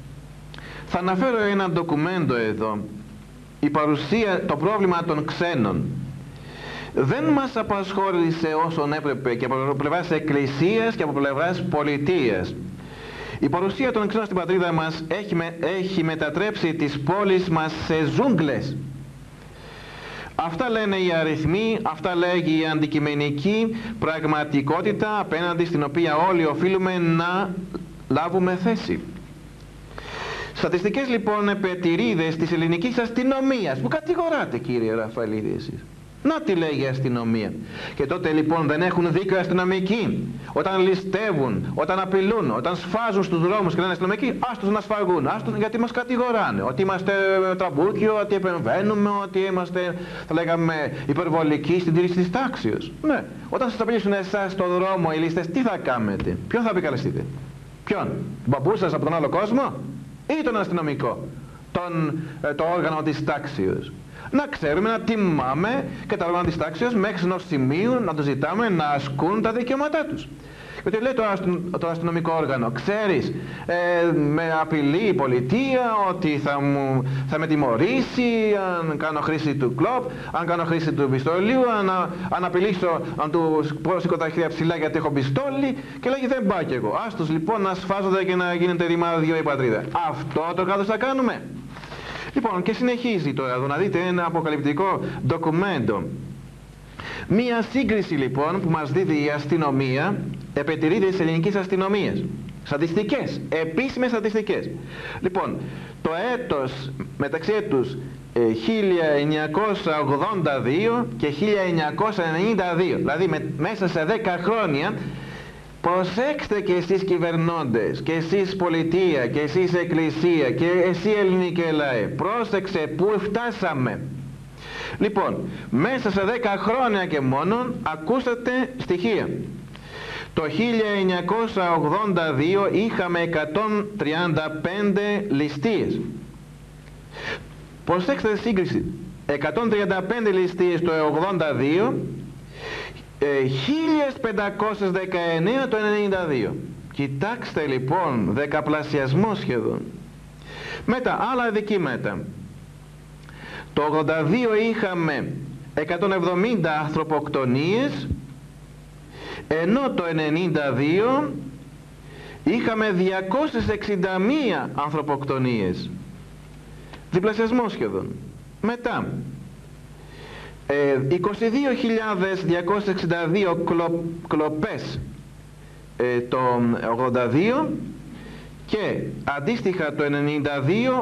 Θα αναφέρω ένα ντοκουμέντο εδώ. Η παρουσία, το πρόβλημα των ξένων δεν μας απασχόλησε όσον έπρεπε και από πλευράς εκκλησίας και από πλευράς πολιτείας. Η παρουσία των ξένων στην πατρίδα μας έχει μετατρέψει τις πόλεις μας σε ζούγκλες. Αυτά λένε οι αριθμοί, αυτά λέγει η αντικειμενική πραγματικότητα απέναντι στην οποία όλοι οφείλουμε να λάβουμε θέση. Στατιστικές λοιπόν επετηρίδες της ελληνικής αστυνομίας, που κατηγοράτε κύριε Ραφαηλίδη εσείς. Να τι λέγει η αστυνομία. Και τότε λοιπόν δεν έχουν δίκιο οι αστυνομικοί. Όταν ληστεύουν, όταν απειλούν, όταν σφάζουν στους δρόμους και λένε αστυνομικοί, άστος να σφαγούν, γιατί μας κατηγοράνε. Ότι είμαστε τραμπούκιο, ότι επεμβαίνουμε, ότι είμαστε, θα λέγαμε, υπερβολικοί στην τήρηση της τάξης. Ναι. Όταν σας απειλήσουν εσάς στον δρόμο οι ληστές, τι θα κάνετε? Ποιον θα επικαλεστείτε? Ποιον? Τον παππού σας από τον άλλο κόσμο? Ή τον αστυνομικό? Το όργανο της τάξης? Να ξέρουμε, να τιμάμε και τα όργανα της τάξης μέχρι ενός σημείου να τους ζητάμε να ασκούν τα δικαιώματά τους. Γιατί λέει το αστυνομικό όργανο, ξέρεις, με απειλεί η πολιτεία ότι θα με τιμωρήσει αν κάνω χρήση του κλοπ, αν κάνω χρήση του πιστολίου, αν απειλήσω, αν του σηκώ τα χέρια ψηλά γιατί έχω πιστόλι, και λέγει δεν πάω κι εγώ. Άστος λοιπόν να σφάζονται και να γίνεται ρημάδιο η πατρίδα. Αυτό το κράτος θα κάνουμε? Λοιπόν, και συνεχίζει τώρα εδώ να δείτε ένα αποκαλυπτικό ντοκουμέντο. Μία σύγκριση λοιπόν που μας δίδει η αστυνομία, επετηρίδες της ελληνικής αστυνομίας. Στατιστικές, επίσημες στατιστικές. Λοιπόν, το έτος μεταξύ έτους 1982 και 1992, δηλαδή μέσα σε 10 χρόνια, προσέξτε και εσείς κυβερνώντες, και εσείς πολιτεία, και εσείς εκκλησία, και εσύ ελληνική λαέ, πρόσεξε που φτάσαμε. Λοιπόν, μέσα σε 10 χρόνια και μόνον ακούσατε στοιχεία. Το 1982 είχαμε 135 ληστείες. Προσέξτε τη σύγκριση. 135 ληστείες το 82, 1519 το 92. Κοιτάξτε λοιπόν, δεκαπλασιασμό σχεδόν. Μετά, άλλα δικήματα. Το 82 είχαμε 170 ανθρωποκτονίες, ενώ το 92 είχαμε 261 ανθρωποκτονίες. Διπλασιασμό σχεδόν. Μετά 22.262 κλοπές το 82 και αντίστοιχα το 92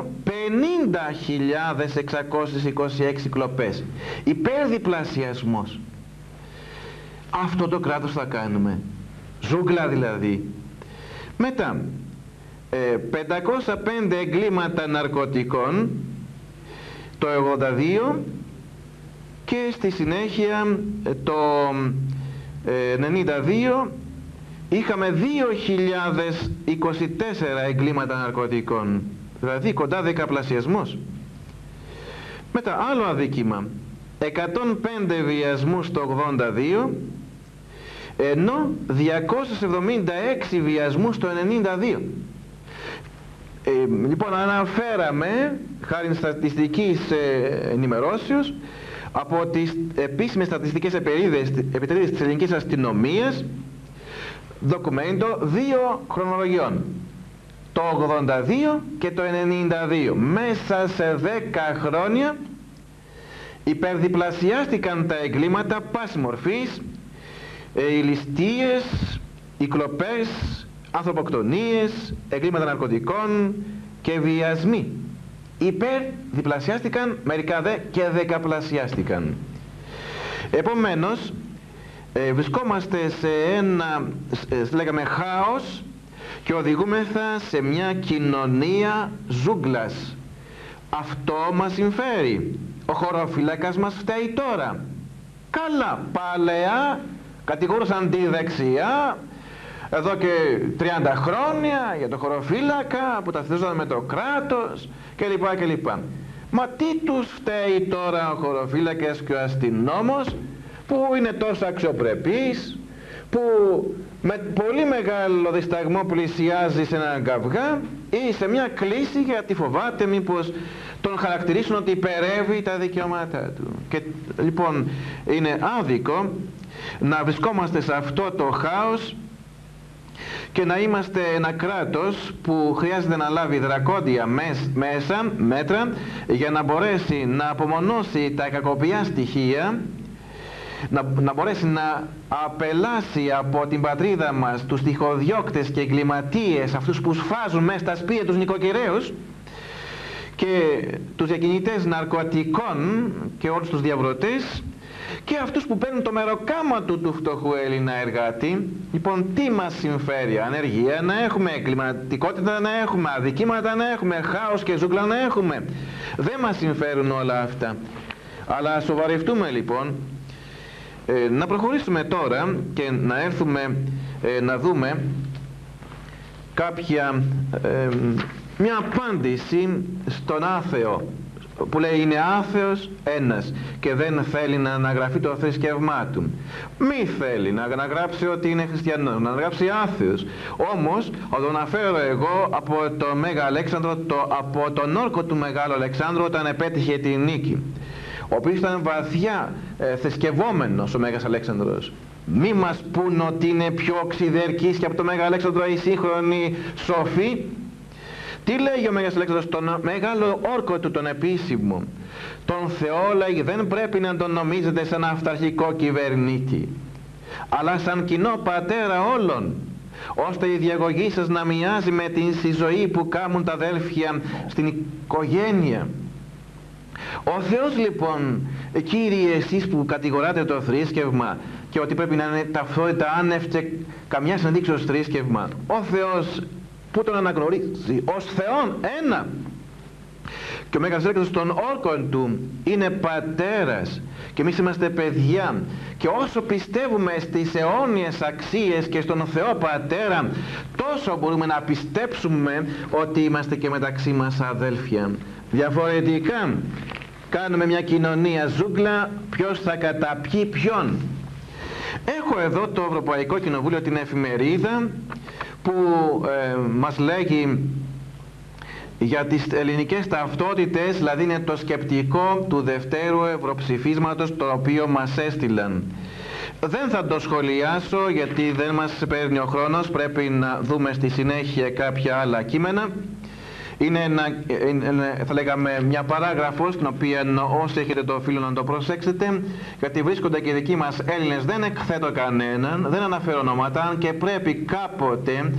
50.626 κλοπές. Υπερδιπλασιασμός. Αυτό το κράτος θα κάνουμε. Ζούγκλα δηλαδή. Μετά 505 εγκλήματα ναρκωτικών το 82 και στη συνέχεια το 92 είχαμε 2.024 εγκλήματα ναρκωτικών, δηλαδή κοντά δεκαπλασιασμός. Μετά άλλο αδίκημα, 105 βιασμούς το 82, ενώ 276 βιασμούς το 92. Λοιπόν, αναφέραμε, χάρη στατιστικής ενημερώσεως, από τις επίσημες στατιστικές επιτροπές της ελληνικής αστυνομίας, δοκουμέντο 2 χρονολογιών, το 82 και το 92. Μέσα σε 10 χρόνια υπερδιπλασιάστηκαν τα εγκλήματα πάσης μορφής, οι ληστείες, οι κλοπές, ανθρωποκτονίες, εγκλήματα ναρκωτικών και βιασμοί. Υπερδιπλασιάστηκαν, μερικά δε και δεκαπλασιάστηκαν. Επομένως, βρισκόμαστε σε ένα, λέγαμε, χάος και οδηγούμεθα σε μια κοινωνία ζούγκλας. Αυτό μας συμφέρει. Ο χωροφύλακας μας φταίει τώρα. Καλά, παλαιά κατηγορούσαν τη δεξιά εδώ και 30 χρόνια για το χωροφύλακα που ταυτίζονταν με το κράτος κλπ. Μα τι τους φταίει τώρα ο χωροφύλακας και ο αστυνόμος που είναι τόσο αξιοπρεπής, που με πολύ μεγάλο δισταγμό πλησιάζει σε έναν καυγά ή σε μια κλίση γιατί φοβάται μήπως τον χαρακτηρίσουν ότι υπερεύει τα δικαιώματά του. Και λοιπόν είναι άδικο να βρισκόμαστε σε αυτό το χάος και να είμαστε ένα κράτος που χρειάζεται να λάβει δρακόντια μέτρα για να μπορέσει να απομονώσει τα κακοποιά στοιχεία, να μπορέσει να απελάσει από την πατρίδα μας τους τυχοδιώκτες και εγκληματίες, αυτούς που σφάζουν μέσα στα σπίτια τους νοικοκυρέους και τους διακινητές ναρκωτικών και όλους τους διαβρωτές και αυτούς που παίρνουν το μεροκάμα του φτωχού Έλληνα εργάτη. Λοιπόν, τι μας συμφέρει? Ανεργία να έχουμε, εγκληματικότητα να έχουμε, αδικήματα να έχουμε, χάος και ζούγκλα να έχουμε? Δεν μας συμφέρουν όλα αυτά. Αλλά σοβαρευτούμε λοιπόν. Να προχωρήσουμε τώρα και να έρθουμε να δούμε μια απάντηση στον άθεο που λέει είναι άθεος ένας και δεν θέλει να αναγραφεί το θρησκευμά του. Μη θέλει να αναγράψει ότι είναι χριστιανός, να αναγράψει άθεος. Όμως θα τον αναφέρω εγώ από το Μέγα Αλέξανδρο, από τον όρκο του Μεγάλου Αλεξάνδρου όταν επέτυχε τη νίκη, ο οποίος ήταν βαθιά θρησκευόμενος ο Μέγας Αλέξανδρος. Μη μας πούν ότι είναι πιο οξυδερκής και από το Μέγα Αλέξανδρο οι σύγχρονοι σοφοί. Τι λέγει ο Μέγας Αλέξανδρος? Τον μεγάλο όρκο του, τον επίσημο, τον Θεό λέγει δεν πρέπει να τον νομίζετε σαν αυταρχικό κυβερνήτη, αλλά σαν κοινό πατέρα όλων, ώστε η διαγωγή σας να μοιάζει με την συζωή που κάνουν τα αδέλφια στην οικογένεια. Ο Θεός λοιπόν, κύριοι εσείς που κατηγοράτε το θρήσκευμα και ότι πρέπει να είναι ταυτότητα άνευ και καμιά συνδείξεως θρήσκευμα, ο Θεός που τον αναγνωρίζει ως Θεόν ένα, και ο Μέγας Αλέξανδρος των όρκων του είναι πατέρας και εμείς είμαστε παιδιά, και όσο πιστεύουμε στις αιώνιες αξίες και στον Θεό Πατέρα, τόσο μπορούμε να πιστέψουμε ότι είμαστε και μεταξύ μας αδέλφια. Διαφορετικά κάνουμε μια κοινωνία ζούγκλα, ποιος θα καταπιεί ποιον. Έχω εδώ το Ευρωπαϊκό Κοινοβούλιο, την εφημερίδα που μας λέγει για τις ελληνικές ταυτότητες, δηλαδή είναι το σκεπτικό του δευτέρου ευρωψηφίσματος το οποίο μας έστειλαν. Δεν θα το σχολιάσω γιατί δεν μας παίρνει ο χρόνος, πρέπει να δούμε στη συνέχεια κάποια άλλα κείμενα. Είναι θα λέγαμε μια παράγραφος την οποία όσοι έχετε το οφείλω να το προσέξετε, γιατί βρίσκονται και οι δικοί μας Έλληνες, δεν εκθέτω κανέναν, δεν αναφέρω ονόματα και πρέπει κάποτε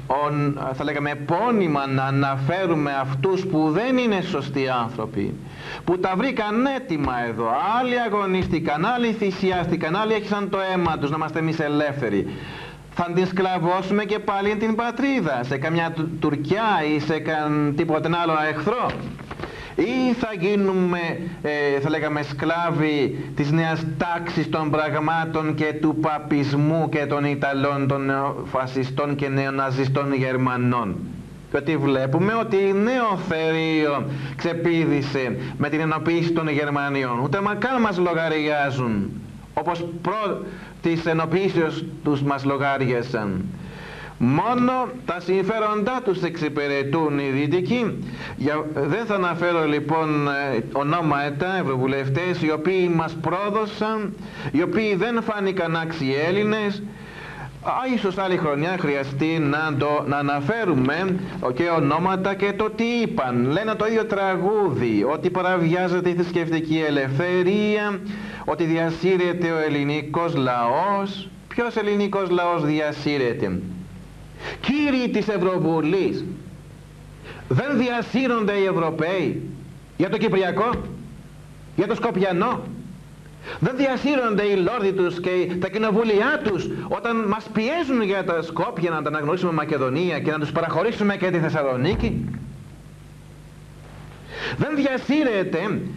θα λέγαμε επώνυμα να αναφέρουμε αυτούς που δεν είναι σωστοί άνθρωποι, που τα βρήκαν έτοιμα εδώ, άλλοι αγωνίστηκαν, άλλοι θυσιάστηκαν, άλλοι έχισαν το αίμα τους να είμαστε εμείς ελεύθεροι. Θα την σκλαβώσουμε και πάλι την πατρίδα σε καμιά Τουρκιά ή σε τίποτε άλλο εχθρό, ή θα γίνουμε θα λέγαμε σκλάβοι της νέας τάξης των πραγμάτων και του παπισμού και των Ιταλών, των φασιστών και νεοναζιστών Γερμανών? Γιατί βλέπουμε ότι η νέο θερίο ξεπήδησε με την ενοποίηση των Γερμανιών, ούτε μακάρ μας λογαριάζουν όπως προ της ενοποίησεως τους μας λογάριασαν. Μόνο τα συμφέροντά τους εξυπηρετούν οι Δυτικοί. Δεν θα αναφέρω λοιπόν ονόματα ευρωβουλευτές οι οποίοι μας πρόδωσαν, οι οποίοι δεν φάνηκαν άξιοι Έλληνες. Ίσως άλλη χρονιά χρειαστεί να αναφέρουμε και ονόματα και το τι είπαν. Λένε το ίδιο τραγούδι, ότι παραβιάζεται η θρησκευτική ελευθερία, ότι διασύρεται ο ελληνικός λαός. Ποιος ελληνικός λαός διασύρεται? Κύριοι της Ευρωβουλής, δεν διασύρονται οι Ευρωπαίοι για το Κυπριακό, για το Σκοπιανό? Δεν διασύρονται οι λόρδοι τους και τα κοινοβούλια τους όταν μας πιέζουν για τα Σκόπια να τα αναγνωρίσουμε Μακεδονία και να τους παραχωρήσουμε και τη Θεσσαλονίκη? Δεν διασύρεται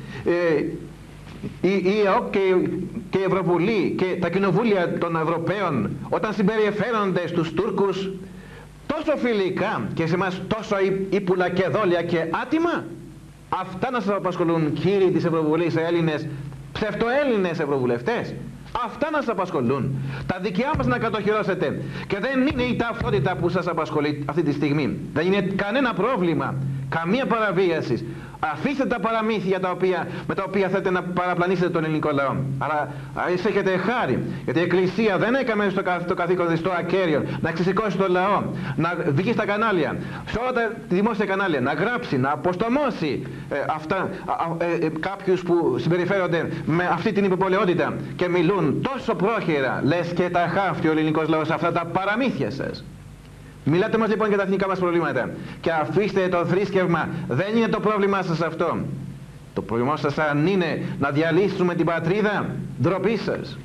η ΕΟΚ και η Ευρωβουλή και τα κοινοβούλια των Ευρωπαίων όταν συμπεριφέρονται στους Τούρκους τόσο φιλικά και σε εμάς τόσο ύπουλα και δόλια και άτιμα? Αυτά να σας απασχολούν, κύριοι της Ευρωβουλής, Έλληνες, ψευτοέλληνες ευρωβουλευτές? Αυτά να σας απασχολούν? Τα δικιά μας να κατοχυρώσετε? Και δεν είναι η ταυτότητα που σας απασχολεί αυτή τη στιγμή. Δεν είναι κανένα πρόβλημα, καμία παραβίαση. Αφήστε τα παραμύθια με τα οποία θέλετε να παραπλανήσετε τον ελληνικό λαό. Αλλά έχετε χάρη, γιατί η Εκκλησία δεν έκαμε το καθήκον της, το ακέραιο, να ξεσηκώσει τον λαό, να βγει στα κανάλια, σε όλα τα δημόσια κανάλια, να γράψει, να αποστομώσει κάποιους που συμπεριφέρονται με αυτή την υποπολαιότητα και μιλούν τόσο πρόχειρα, λες και τα χάφτει ο ελληνικός λαός αυτά τα παραμύθια σας. Μιλάτε μας λοιπόν για τα εθνικά μας προβλήματα και αφήστε το θρήσκευμα, δεν είναι το πρόβλημά σας αυτό. Το πρόβλημά σας αν είναι να διαλύσουμε την πατρίδα, ντροπή σας.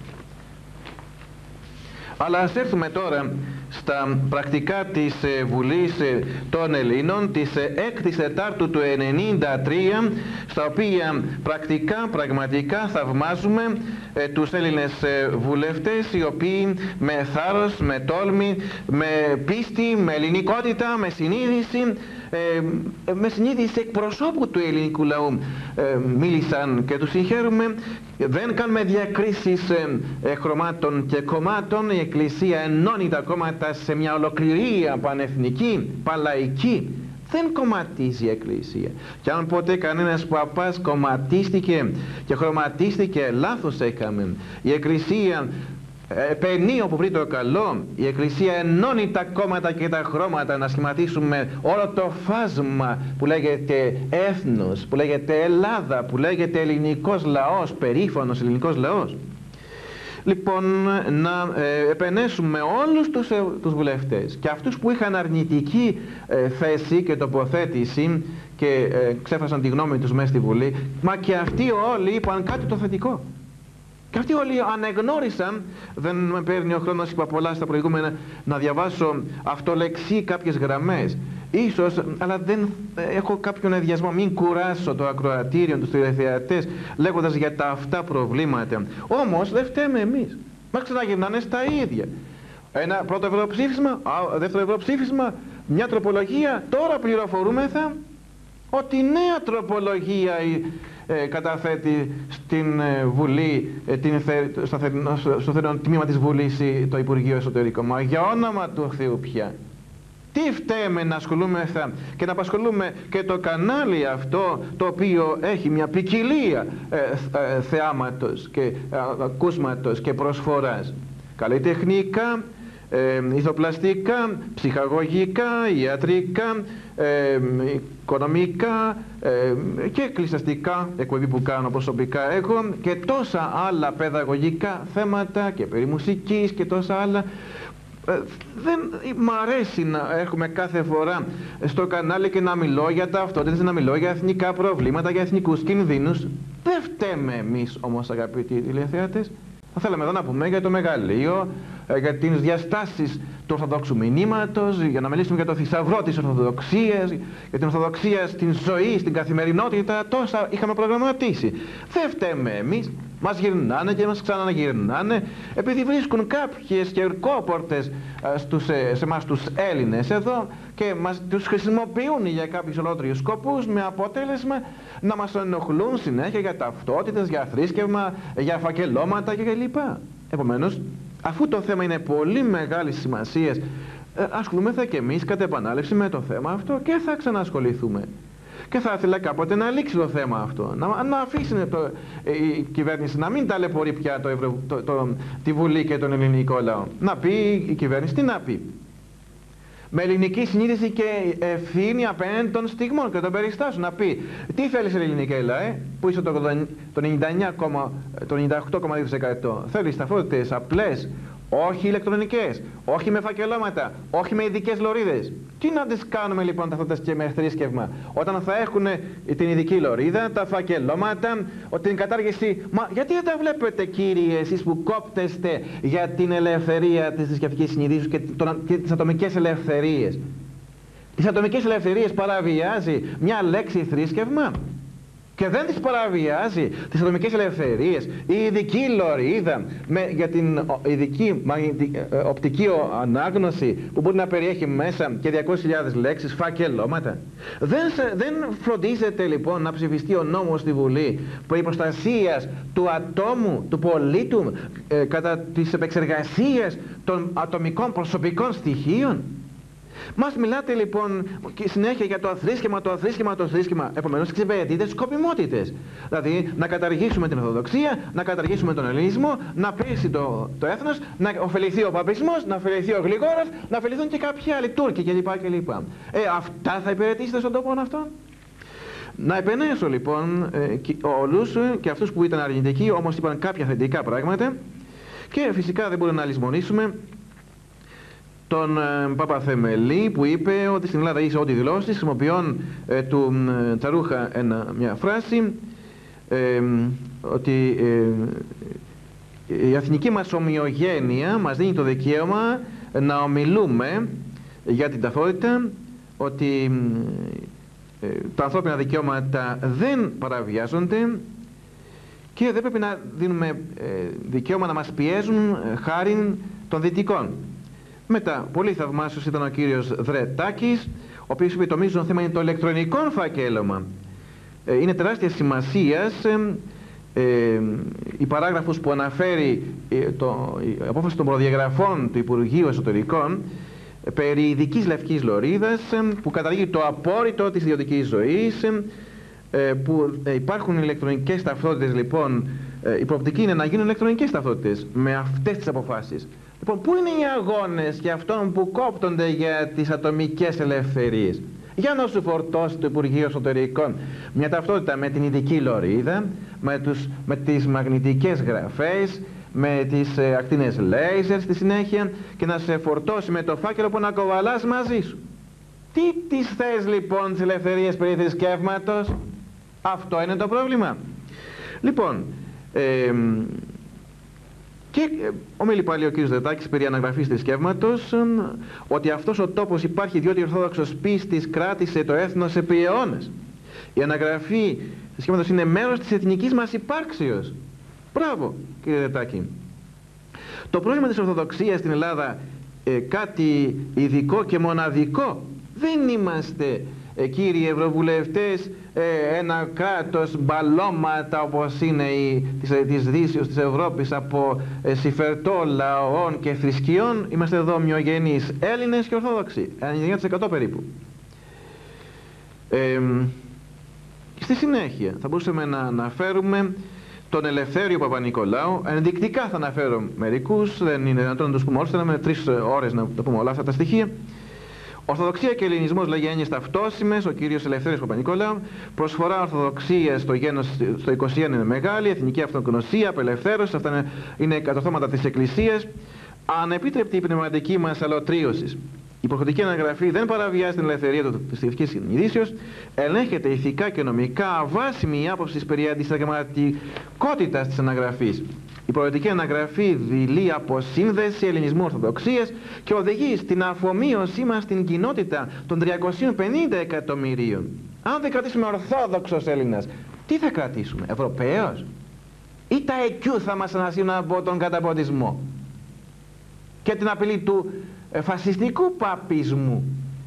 Αλλά ας έρθουμε τώρα στα πρακτικά της Βουλής των Ελλήνων της 6ης Τετάρτου του 1993, στα οποία πραγματικά θαυμάζουμε τους Έλληνες βουλευτές, οι οποίοι με θάρρος, με τόλμη, με πίστη, με ελληνικότητα, με συνείδηση εκπροσώπου του ελληνικού λαού μίλησαν και τους συγχαίρουμε. Δεν κάνουμε διακρίσεις χρωμάτων και κομμάτων. Η Εκκλησία ενώνει τα κόμματα σε μια ολοκληρία πανεθνική, παλαϊκή. Δεν κομματίζει η Εκκλησία. Και αν ποτέ κανένας παπάς κομματίστηκε και χρωματίστηκε, λάθος έκαμε. Η Εκκλησία επενεί όπου βρει το καλό. Η Εκκλησία ενώνει τα κόμματα και τα χρώματα να σχηματίσουμε όλο το φάσμα που λέγεται έθνος, που λέγεται Ελλάδα, που λέγεται ελληνικός λαός, περήφανος ελληνικός λαός. Λοιπόν, να επενέσουμε όλους τους βουλευτές και αυτούς που είχαν αρνητική θέση και τοποθέτηση και ξέφρασαν τη γνώμη τους μέσα στη Βουλή, μα και αυτοί όλοι είπαν κάτι το θετικό. Και αυτοί όλοι ανεγνώρισαν, δεν με παίρνει ο χρόνος, είπα πολλά στα προηγούμενα, να διαβάσω αυτολεξί κάποιες γραμμές. Ίσως, αλλά δεν έχω κάποιον ενδιασμό, μην κουράσω το ακροατήριο, τους τηλεθεατές, λέγοντας για τα αυτά προβλήματα. Όμως δεν φταίμε εμείς. Μας ξαναγυρνάνε στα ίδια. Ένα πρώτο ευρωψήφισμα, δεύτερο ευρωψήφισμα, μια τροπολογία. Τώρα πληροφορούμεθα ότι νέα τροπολογία καταθέτει στην Βουλή, στο θερινό τμήμα της Βουλής, το Υπουργείο Εσωτερικών. Μα για όνομα του Θεού πια. Τι φταίμε να ασχολούμεθα και να απασχολούμε και το κανάλι αυτό, το οποίο έχει μια ποικιλία θεάματος και ακούσματος και προσφοράς. Καλλιτεχνικά, ηθοπλαστικά, ψυχαγωγικά, ιατρικά, οικονομικά και εκκλησιαστικά, εκπομπή που κάνω προσωπικά εγώ, και τόσα άλλα παιδαγωγικά θέματα και περί μουσικής και τόσα άλλα. Δεν μ' αρέσει να έρχομαι κάθε φορά στο κανάλι και να μιλώ για ταυτότητες, να μιλώ για εθνικά προβλήματα, για εθνικούς κινδύνους. Δεν φταίμε εμείς όμως, αγαπητοί τηλεθεατές. Θα θέλαμε εδώ να πούμε για το μεγαλείο, για τις διαστάσεις του Ορθοδόξου μηνύματος, για να μιλήσουμε για το θησαυρό της Ορθοδοξίας, για την Ορθοδοξία στην ζωή, στην καθημερινότητα. Τόσα είχαμε προγραμματίσει. Δεν φταίμε εμείς. Μας γυρνάνε και μας ξαναγυρνάνε, επειδή βρίσκουν κάποιες κερκόπορτες σε εμάς τους Έλληνες εδώ και τους χρησιμοποιούν για κάποιους ολότριους σκοπούς, με αποτέλεσμα να μας ενοχλούν συνέχεια για ταυτότητες, για θρήσκευμα, για φακελώματα κλπ. Επομένως, αφού το θέμα είναι πολύ μεγάλης σημασίας, ασχολούμεθα και εμείς κατ' επανάληψη με το θέμα αυτό και θα ξανασχοληθούμε. Και θα ήθελα κάποτε να λήξει το θέμα αυτό, να αφήσει η κυβέρνηση να μην ταλαιπωρεί πια τη Βουλή και τον ελληνικό λαό. Να πει η κυβέρνηση τι να πει. Με ελληνική συνείδηση και ευθύνη απέναντι των στιγμών και των περιστάσεων. Να πει τι θέλεις ελληνική λαέ, που είσαι το 98,2%. Θέλεις ταυτότητες απλές, όχι ηλεκτρονικές, όχι με φακελώματα, όχι με ειδικές λωρίδες. Τι να τις κάνουμε λοιπόν ταυτότητες και με θρήσκευμα, όταν θα έχουν την ειδική λωρίδα, τα φακελώματα, την κατάργηση. Μα γιατί δεν τα βλέπετε, κύριοι, εσείς που κόπτεστε για την ελευθερία της θρησκευτικής συνειδήσεως και τις ατομικές ελευθερίες? Τις ατομικές ελευθερίες παραβιάζει μια λέξη θρήσκευμα? Και δεν τις παραβιάζει τις ατομικές ελευθερίες η ειδική λωρίδα για την ειδική οπτική ανάγνωση που μπορεί να περιέχει μέσα και 200.000 λέξεις, φακελώματα? Δεν φροντίζεται λοιπόν να ψηφιστεί ο νόμος στη Βουλή περί προστασίας του ατόμου, του πολίτου, κατά της επεξεργασίας των ατομικών προσωπικών στοιχείων? Μας μιλάτε λοιπόν συνέχεια για το αθρήσκευμα. Επομένως εξυπηρετείτε σκοπιμότητες. Δηλαδή να καταργήσουμε την Ορθοδοξία, να καταργήσουμε τον Ελληνισμό, να πέσει το έθνος, να ωφεληθεί ο παπισμός, να ωφεληθεί ο Γλυγόρας, να ωφεληθούν και κάποιοι άλλοι Τούρκοι κλπ. Αυτά θα υπηρετήσετε στον τόπο αυτόν? Να επενέσω λοιπόν όλους και αυτούς που ήταν αρνητικοί, όμως είπαν κάποια θετικά πράγματα, και φυσικά δεν μπορούμε να λησμονήσουμε τον Παπαθεμελή, που είπε ότι στην Ελλάδα είσαι ό,τι δηλώσεις, χρησιμοποιών του Τσαρούχα μια φράση, ότι η εθνική μας ομοιογένεια μας δίνει το δικαίωμα να ομιλούμε για την ταυτότητα, ότι τα ανθρώπινα δικαιώματα δεν παραβιάζονται και δεν πρέπει να δίνουμε δικαίωμα να μας πιέζουν χάριν των δυτικών. Μετά, πολύ θαυμάσιος ήταν ο κύριος Δρετάκης, ο οποίος είπε το μείζον θέμα είναι το ηλεκτρονικό φακέλωμα. Είναι τεράστια σημασίας η παράγραφος που αναφέρει η απόφαση των προδιαγραφών του Υπουργείου Εσωτερικών περί ειδικής λευκής λωρίδας, που καταργεί το απόρριτο της ιδιωτικής ζωής, που υπάρχουν ηλεκτρονικές ταυτότητες. Λοιπόν, η προοπτική είναι να γίνουν ηλεκτρονικές ταυτότητες με αυτές τις αποφάσεις. Λοιπόν, πού είναι οι αγώνες για αυτόν που κόπτονται για τις ατομικές ελευθερίες? Για να σου φορτώσει το Υπουργείο Εσωτερικών μια ταυτότητα με την ειδική λωρίδα, με τις μαγνητικές γραφές, με τις ακτίνες λέιζερ στη συνέχεια, και να σε φορτώσει με το φάκελο που να κοβαλάς μαζί σου. Τι τις θες λοιπόν τις ελευθερίες περί θρησκεύματος? Αυτό είναι το πρόβλημα. Λοιπόν, και ομίλει πάλι ο κ. Δετάκης περί αναγραφής θρησκεύματος, ότι αυτός ο τόπος υπάρχει διότι η Ορθόδοξος πίστης κράτησε το έθνος επί αιώνες. Η αναγραφή θρησκεύματος είναι μέρος της εθνικής μας υπάρξεως. Μπράβο, κ. Δετάκη. Το πρόβλημα της Ορθοδοξίας στην Ελλάδα κάτι ειδικό και μοναδικό? Δεν είμαστε, κύριοι ευρωβουλευτές, ένα κράτος μπαλώματα όπως είναι της Δύσεως της Ευρώπης από συμφερτό λαών και θρησκειών. Είμαστε εδώ ομοιογενείς Έλληνες και Ορθόδοξοι, 99% περίπου. Στη συνέχεια θα μπορούσαμε να αναφέρουμε τον Ελευθέριο Παπα-Νικολάου. Ενδεικτικά θα αναφέρω μερικούς, δεν είναι δυνατόν να τους πούμε όλους, θέλαμε 3 ώρες να τα πούμε όλα αυτά τα στοιχεία. Ορθοδοξία και Ελληνισμός λέγει έννοιες ταυτόσιμες, ο κύριος Ελευθέριος Παπα-Νικολάου. Προσφορά ορθοδοξίας στο γένος στο 21 είναι μεγάλη, εθνική αυτογνωσία, απελευθέρωση, αυτά είναι κατορθώματα της Εκκλησίας. ανεπίτρεπτη η πνευματική μας αλωτρίωση. Η υποχρεωτική αναγραφή δεν παραβιάζει την ελευθερία της θρησκευτικής συνειδήσεως, ελέγχεται ηθικά και νομικά αβάσιμη η άποψη περί αντισυνταγματικότητας της αναγραφής. Η προαιρετική αναγραφή δειλεί αποσύνδεση ελληνισμού ορθοδοξίας και οδηγεί στην αφομοίωσή μας στην κοινότητα των 350 εκατομμυρίων. Αν δεν κρατήσουμε ορθόδοξος Έλληνας, τι θα κρατήσουμε, Ευρωπαίος? Ή τα ΕΚΙΟΥ θα μας ανασύρουν από τον καταποντισμό και την απειλή του φασιστικού παπισμού?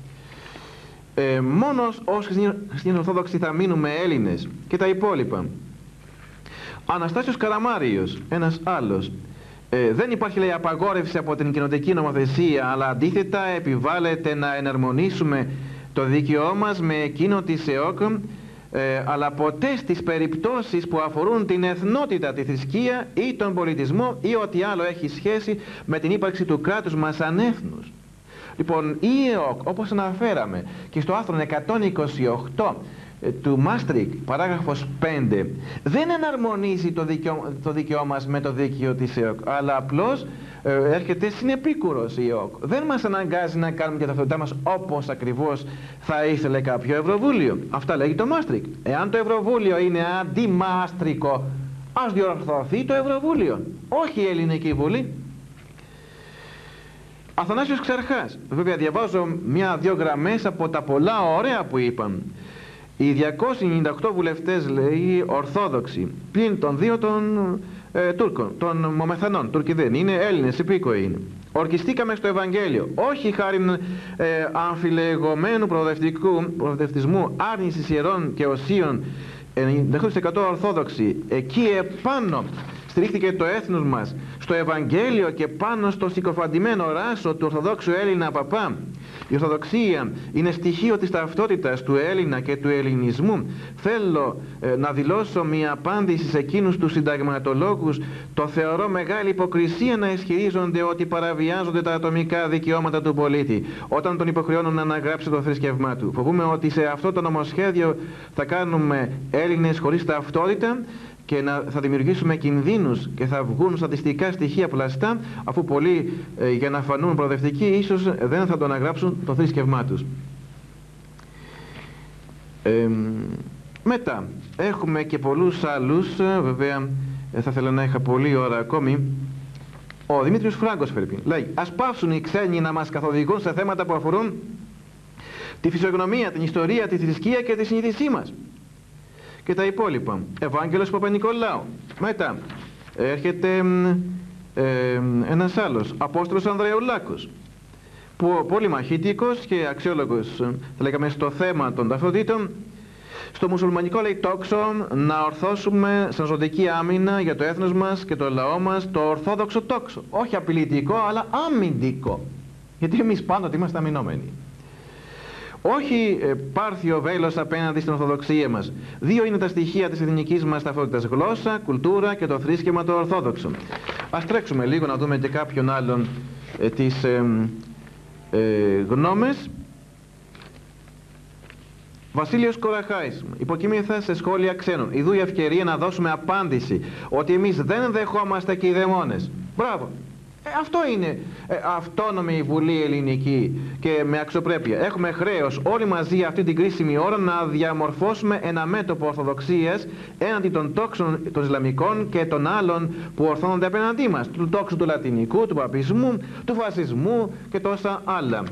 Μόνος ως χριστιανοί Ορθόδοξοι θα μείνουμε Έλληνες και τα υπόλοιπα. Αναστάσιος Καραμάριος, ένας άλλος. Δεν υπάρχει, λέει, απαγόρευση από την κοινοτική νομοθεσία, αλλά αντίθετα επιβάλλεται να εναρμονίσουμε το δίκαιό μας με εκείνο της ΕΟΚ, αλλά ποτέ στις περιπτώσεις που αφορούν την εθνότητα, τη θρησκεία ή τον πολιτισμό ή ό,τι άλλο έχει σχέση με την ύπαρξη του κράτους μας ανέθνους. Λοιπόν, η ΕΟΚ, όπως αναφέραμε και στο άρθρο 128 του Μάστρικ, παράγραφος 5, δεν εναρμονίζει το δίκαιό μας με το δίκαιο της ΕΟΚ, αλλά απλώς έρχεται συνεπίκουρος η ΕΟΚ. Δεν μας αναγκάζει να κάνουμε και τα ταυτότητά μας όπως ακριβώς θα ήθελε κάποιο Ευρωβούλιο. Αυτά λέγει το Μάστρικ. Εάν το Ευρωβούλιο είναι αντιμάστρικο, ας διορθωθεί το Ευρωβούλιο, όχι η Ελληνική Βουλή. Αθανάσιος Ξαρχάς. Βέβαια διαβάζω μια-δυο γραμμές από τα πολλά ωραία που είπαν. Οι 298 βουλευτές, λέει, Ορθόδοξοι, πλην των δύο των Τούρκων, των Μομεθανών, Τούρκοι δεν είναι, Έλληνες υπήκοοι είναι. Ορκιστήκαμε στο Ευαγγέλιο, όχι χάρη αμφιλεγωμένου προοδευτισμού, άρνησης ιερών και οσίων, 90% Ορθόδοξοι. Εκεί επάνω στηρίχθηκε το έθνος μας, στο Ευαγγέλιο και πάνω στο συκοφαντημένο ράσο του Ορθοδόξου Έλληνα παπά. Η Ορθοδοξία είναι στοιχείο της ταυτότητας του Έλληνα και του ελληνισμού. Θέλω να δηλώσω μια απάντηση σε εκείνους τους συνταγματολόγους. Το θεωρώ μεγάλη υποκρισία να ισχυρίζονται ότι παραβιάζονται τα ατομικά δικαιώματα του πολίτη όταν τον υποχρεώνουν να αναγράψει το θρησκευμά του. Φοβούμαι ότι σε αυτό το νομοσχέδιο θα κάνουμε Έλληνες χωρίς ταυτότητα και θα δημιουργήσουμε κινδύνους και θα βγουν στατιστικά στοιχεία πλαστά, αφού πολλοί για να φανούν προοδευτικοί ίσως δεν θα το αναγράψουν το θρησκευμά τους. Μετά έχουμε και πολλούς άλλους, βέβαια θα ήθελα να είχα πολλή ώρα ακόμη. Ο Δημήτριος Φράγκος λέει: ας πάψουν οι ξένοι να μας καθοδηγούν σε θέματα που αφορούν τη φυσιογνωμία, την ιστορία, τη θρησκεία και τη συνείδησή μας. Και τα υπόλοιπα. Ευάγγελος Παπα-Νικολάου. Μετά έρχεται ένας άλλος, Απόστολος Ανδρεουλάκος, που πολύ μαχητικός και αξιόλογος, θα λέγαμε, στο θέμα των ταυτοτήτων. Στο μουσουλμανικό, λέει, τόξο να ορθώσουμε σαν ζωτική άμυνα για το έθνος μας και το λαό μας το ορθόδοξο τόξο. Όχι απειλητικό, αλλά αμυντικό. Γιατί εμείς πάντοτε είμαστε αμυνόμενοι. Όχι πάρθιο βέλος απέναντι στην Ορθοδοξία μας. Δύο είναι τα στοιχεία της εθνικής μας ταυτότητας: γλώσσα, κουλτούρα και το θρήσκευμα το Ορθόδοξο. Ας τρέξουμε λίγο να δούμε και κάποιον άλλον τις γνώμες. Βασίλειος Κοραχάης. Υποκείμηθα σε σχόλια ξένων. Ιδού η ευκαιρία να δώσουμε απάντηση ότι εμείς δεν δεχόμαστε και οι δαιμόνες. Μπράβο. Αυτό είναι αυτόνομη η Βουλή Ελληνική και με αξιοπρέπεια. Έχουμε χρέος όλοι μαζί αυτή την κρίσιμη ώρα να διαμορφώσουμε ένα μέτωπο ορθοδοξίας έναντι των τόξων των Ισλαμικών και των άλλων που ορθώνονται απέναντί μας. Του τόξου του λατινικού, του παπισμού, του φασισμού και τόσα άλλα.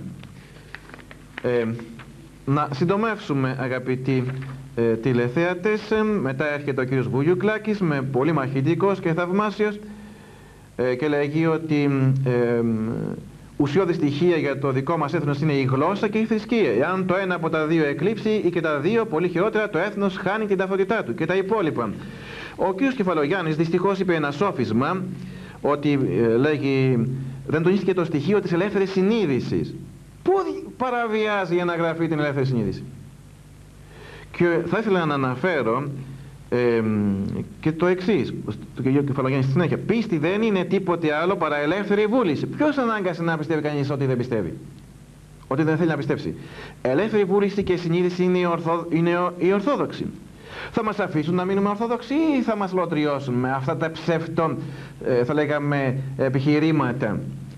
Να συντομεύσουμε, αγαπητοί τηλεθέατες. Μετά έρχεται ο κύριος Βουγιουκλάκης, με πολύ μαχητικός και θαυμάσιος, και λέγει ότι ουσιώδη στοιχεία για το δικό μας έθνος είναι η γλώσσα και η θρησκεία. Εάν το ένα από τα δύο εκλείψει ή και τα δύο, πολύ χειρότερα, το έθνος χάνει την ταυτότητά του και τα υπόλοιπα. Ο κ. Κεφαλογιάννης δυστυχώς είπε ένα σόφισμα ότι λέγει, δεν τονίστηκε το στοιχείο της ελεύθερης συνείδησης. Πού παραβιάζει η αναγραφή την ελεύθερη συνείδηση? Και θα ήθελα να αναφέρω και το εξής, του κ. Κεφαλογιάννη στη συνέχεια: πίστη δεν είναι τίποτε άλλο παρά ελεύθερη βούληση. Ποιος ανάγκασε να πιστεύει κανείς ότι δεν πιστεύει, ότι δεν θέλει να πιστέψει? Ελεύθερη βούληση και συνείδηση είναι η Ορθόδοξη. Θα μας αφήσουν να μείνουμε Ορθόδοξοι ή θα μας λωτριώσουν με αυτά τα ψεύτων, θα λέγαμε, επιχειρήματα?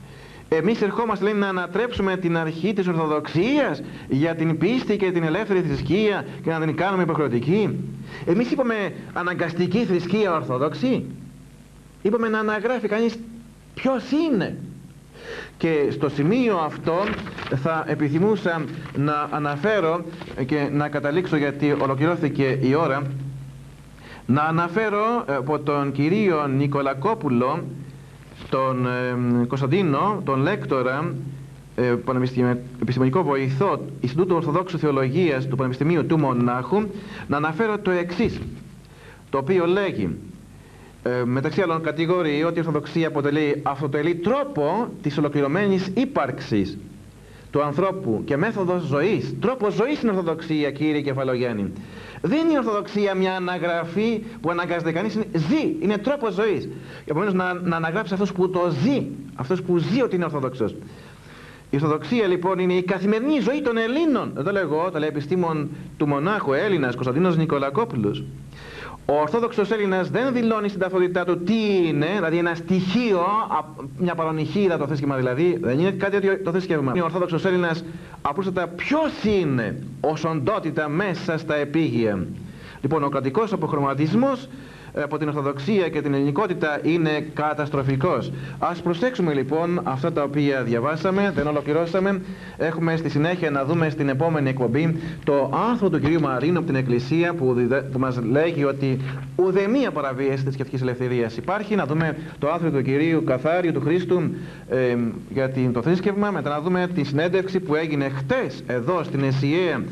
Εμείς ερχόμαστε, λέει, να ανατρέψουμε την αρχή της Ορθοδοξίας για την πίστη και την ελεύθερη θρησκεία και να την κάνουμε υποχρεωτική. Εμείς είπαμε αναγκαστική θρησκεία ορθόδοξη. Είπαμε να αναγράφει κανείς ποιος είναι. Και στο σημείο αυτό θα επιθυμούσα να αναφέρω και να καταλήξω, γιατί ολοκληρώθηκε η ώρα, να αναφέρω από τον κύριο Νικολακόπουλο, τον Κωνσταντίνο, τον λέκτορα, επιστημονικό βοηθό Ινστιτούτου Ορθοδόξου Θεολογίας του Πανεπιστημίου του Μονάχου, να αναφέρω το εξής, το οποίο λέγει: μεταξύ άλλων κατηγορεί ότι η Ορθοδοξία αποτελεί τρόπο της ολοκληρωμένης ύπαρξης του ανθρώπου και μέθοδος ζωής. Τρόπος ζωής είναι η Ορθοδοξία, κύριε Κεφαλογέννη. Δεν είναι η Ορθοδοξία μια αναγραφή που αναγκάζεται κανείς, ζει, είναι τρόπος ζωής. Επομένως να αναγράψει αυτός που το ζει, αυτός που ζει ότι είναι Ορθοδοξός. Η Ορθοδοξία λοιπόν είναι η καθημερινή ζωή των Ελλήνων. Εδώ λέω εγώ, το λέει επιστήμον του Μονάχου Έλληνας Κωνσταντίνος Νικολακόπουλος. Ο Ορθόδοξος Έλληνας δεν δηλώνει στην ταυτότητά του τι είναι, δηλαδή ένα στοιχείο, μια παρονυχίδα το θρήσκευμα δηλαδή, δεν είναι κάτι τέτοιο το θρήσκευμα. Ο Ορθόδοξος Έλληνας απλούστατα ποιος είναι ως οντότητα μέσα στα επίγεια. Λοιπόν, ο κρατικός αποχρωματισμός από την Ορθοδοξία και την ελληνικότητα είναι καταστροφικός. Ας προσέξουμε λοιπόν αυτά τα οποία διαβάσαμε, δεν ολοκληρώσαμε. Έχουμε στη συνέχεια να δούμε στην επόμενη εκπομπή το άρθρο του κυρίου Μαρίνου από την Εκκλησία που μας λέγει ότι ουδέμια παραβίαση της θρησκευτικής ελευθερίας υπάρχει. Να δούμε το άρθρο του κυρίου Καθάριου του Χρήστου για το θρήσκευμα. Μετά να δούμε τη συνέντευξη που έγινε χτες εδώ στην ΕΣΥΕ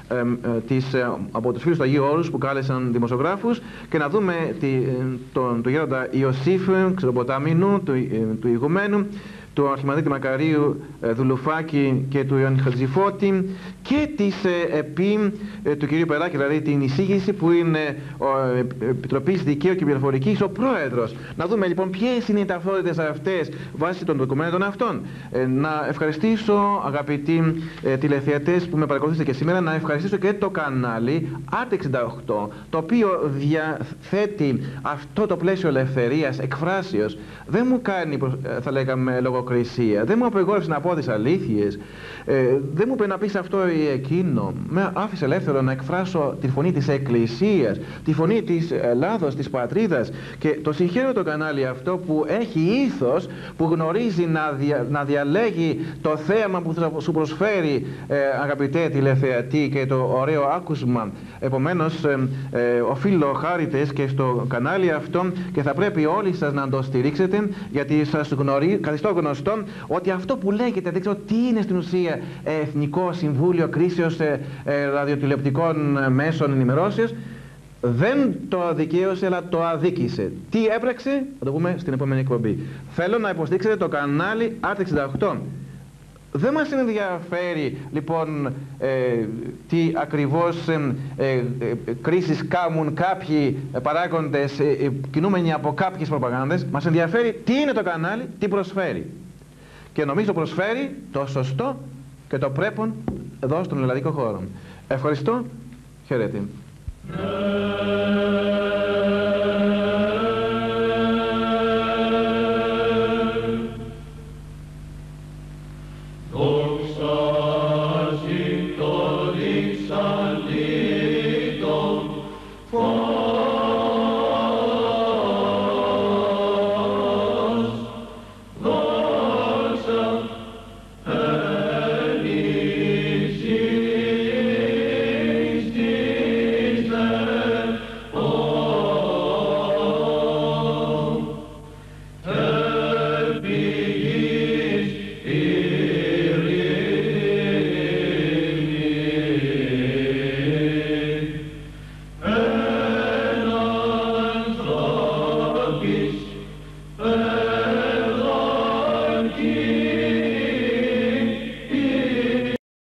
από τους φίλους του Αγίου Όρους που κάλεσαν δημοσιογράφους, και να δούμε τον γέροντα Ιωσήφ Ξεροποταμινού, του ηγουμένου, του Αρχιμανδρίτη Μακαρίου Δουλουφάκη και του Ιωάννη Χατζηφώτη, και της του κυρίου Περάκη, δηλαδή την εισήγηση που είναι Επιτροπής Δικαίου και Πληροφορικής ο πρόεδρος. Να δούμε λοιπόν ποιες είναι οι ταυτότητες αυτές βάσει των ντοκουμέντων αυτών. Να ευχαριστήσω, αγαπητοί τηλεθεατές που με παρακολουθήσατε και σήμερα, να ευχαριστήσω και το κανάλι Art68, το οποίο διαθέτει αυτό το πλαίσιο ελευθερίας εκφράσεως. Δεν μου κάνει, θα λέγαμε, λογοκρισία, δεν μου απεγόρευσε να πω τις αλήθειες, δεν μου είπε να πεις αυτό ή εκείνο. Με άφησε ελεύθερο να εκφράσω τη φωνή της Εκκλησίας, τη φωνή της Ελλάδος, της πατρίδας, και το συγχαίρω το κανάλι αυτό που έχει ήθος, που γνωρίζει να διαλέγει το θέαμα που θα σου προσφέρει, αγαπητέ τηλεθεατή, και το ωραίο άκουσμα. Επομένως οφείλω χάριτες και στο κανάλι αυτό, και θα πρέπει όλοι σας να το στηρίξετε, γιατί σας καθιστώ γνωστό ότι αυτό που λέγεται, δεν ξέρω τι είναι στην ουσία, Εθνικό Συμβούλιο Κρίσεως Ραδιοτηλεοπτικών Μέσων Ενημερώσεως, δεν το δικαίωσε αλλά το αδίκησε. Τι έπραξε, θα το πούμε στην επόμενη εκπομπή. Θέλω να υποστήριξετε το κανάλι Art68. Δεν μας ενδιαφέρει λοιπόν τι ακριβώς κρίσεις κάμουν κάποιοι παράγοντες κινούμενοι από κάποιες προπαγάνδες. Μας ενδιαφέρει τι είναι το κανάλι, τι προσφέρει. Και νομίζω προσφέρει το σωστό και το πρέπον εδώ στον ελλαδικό χώρο. Ευχαριστώ. Χαιρέτη.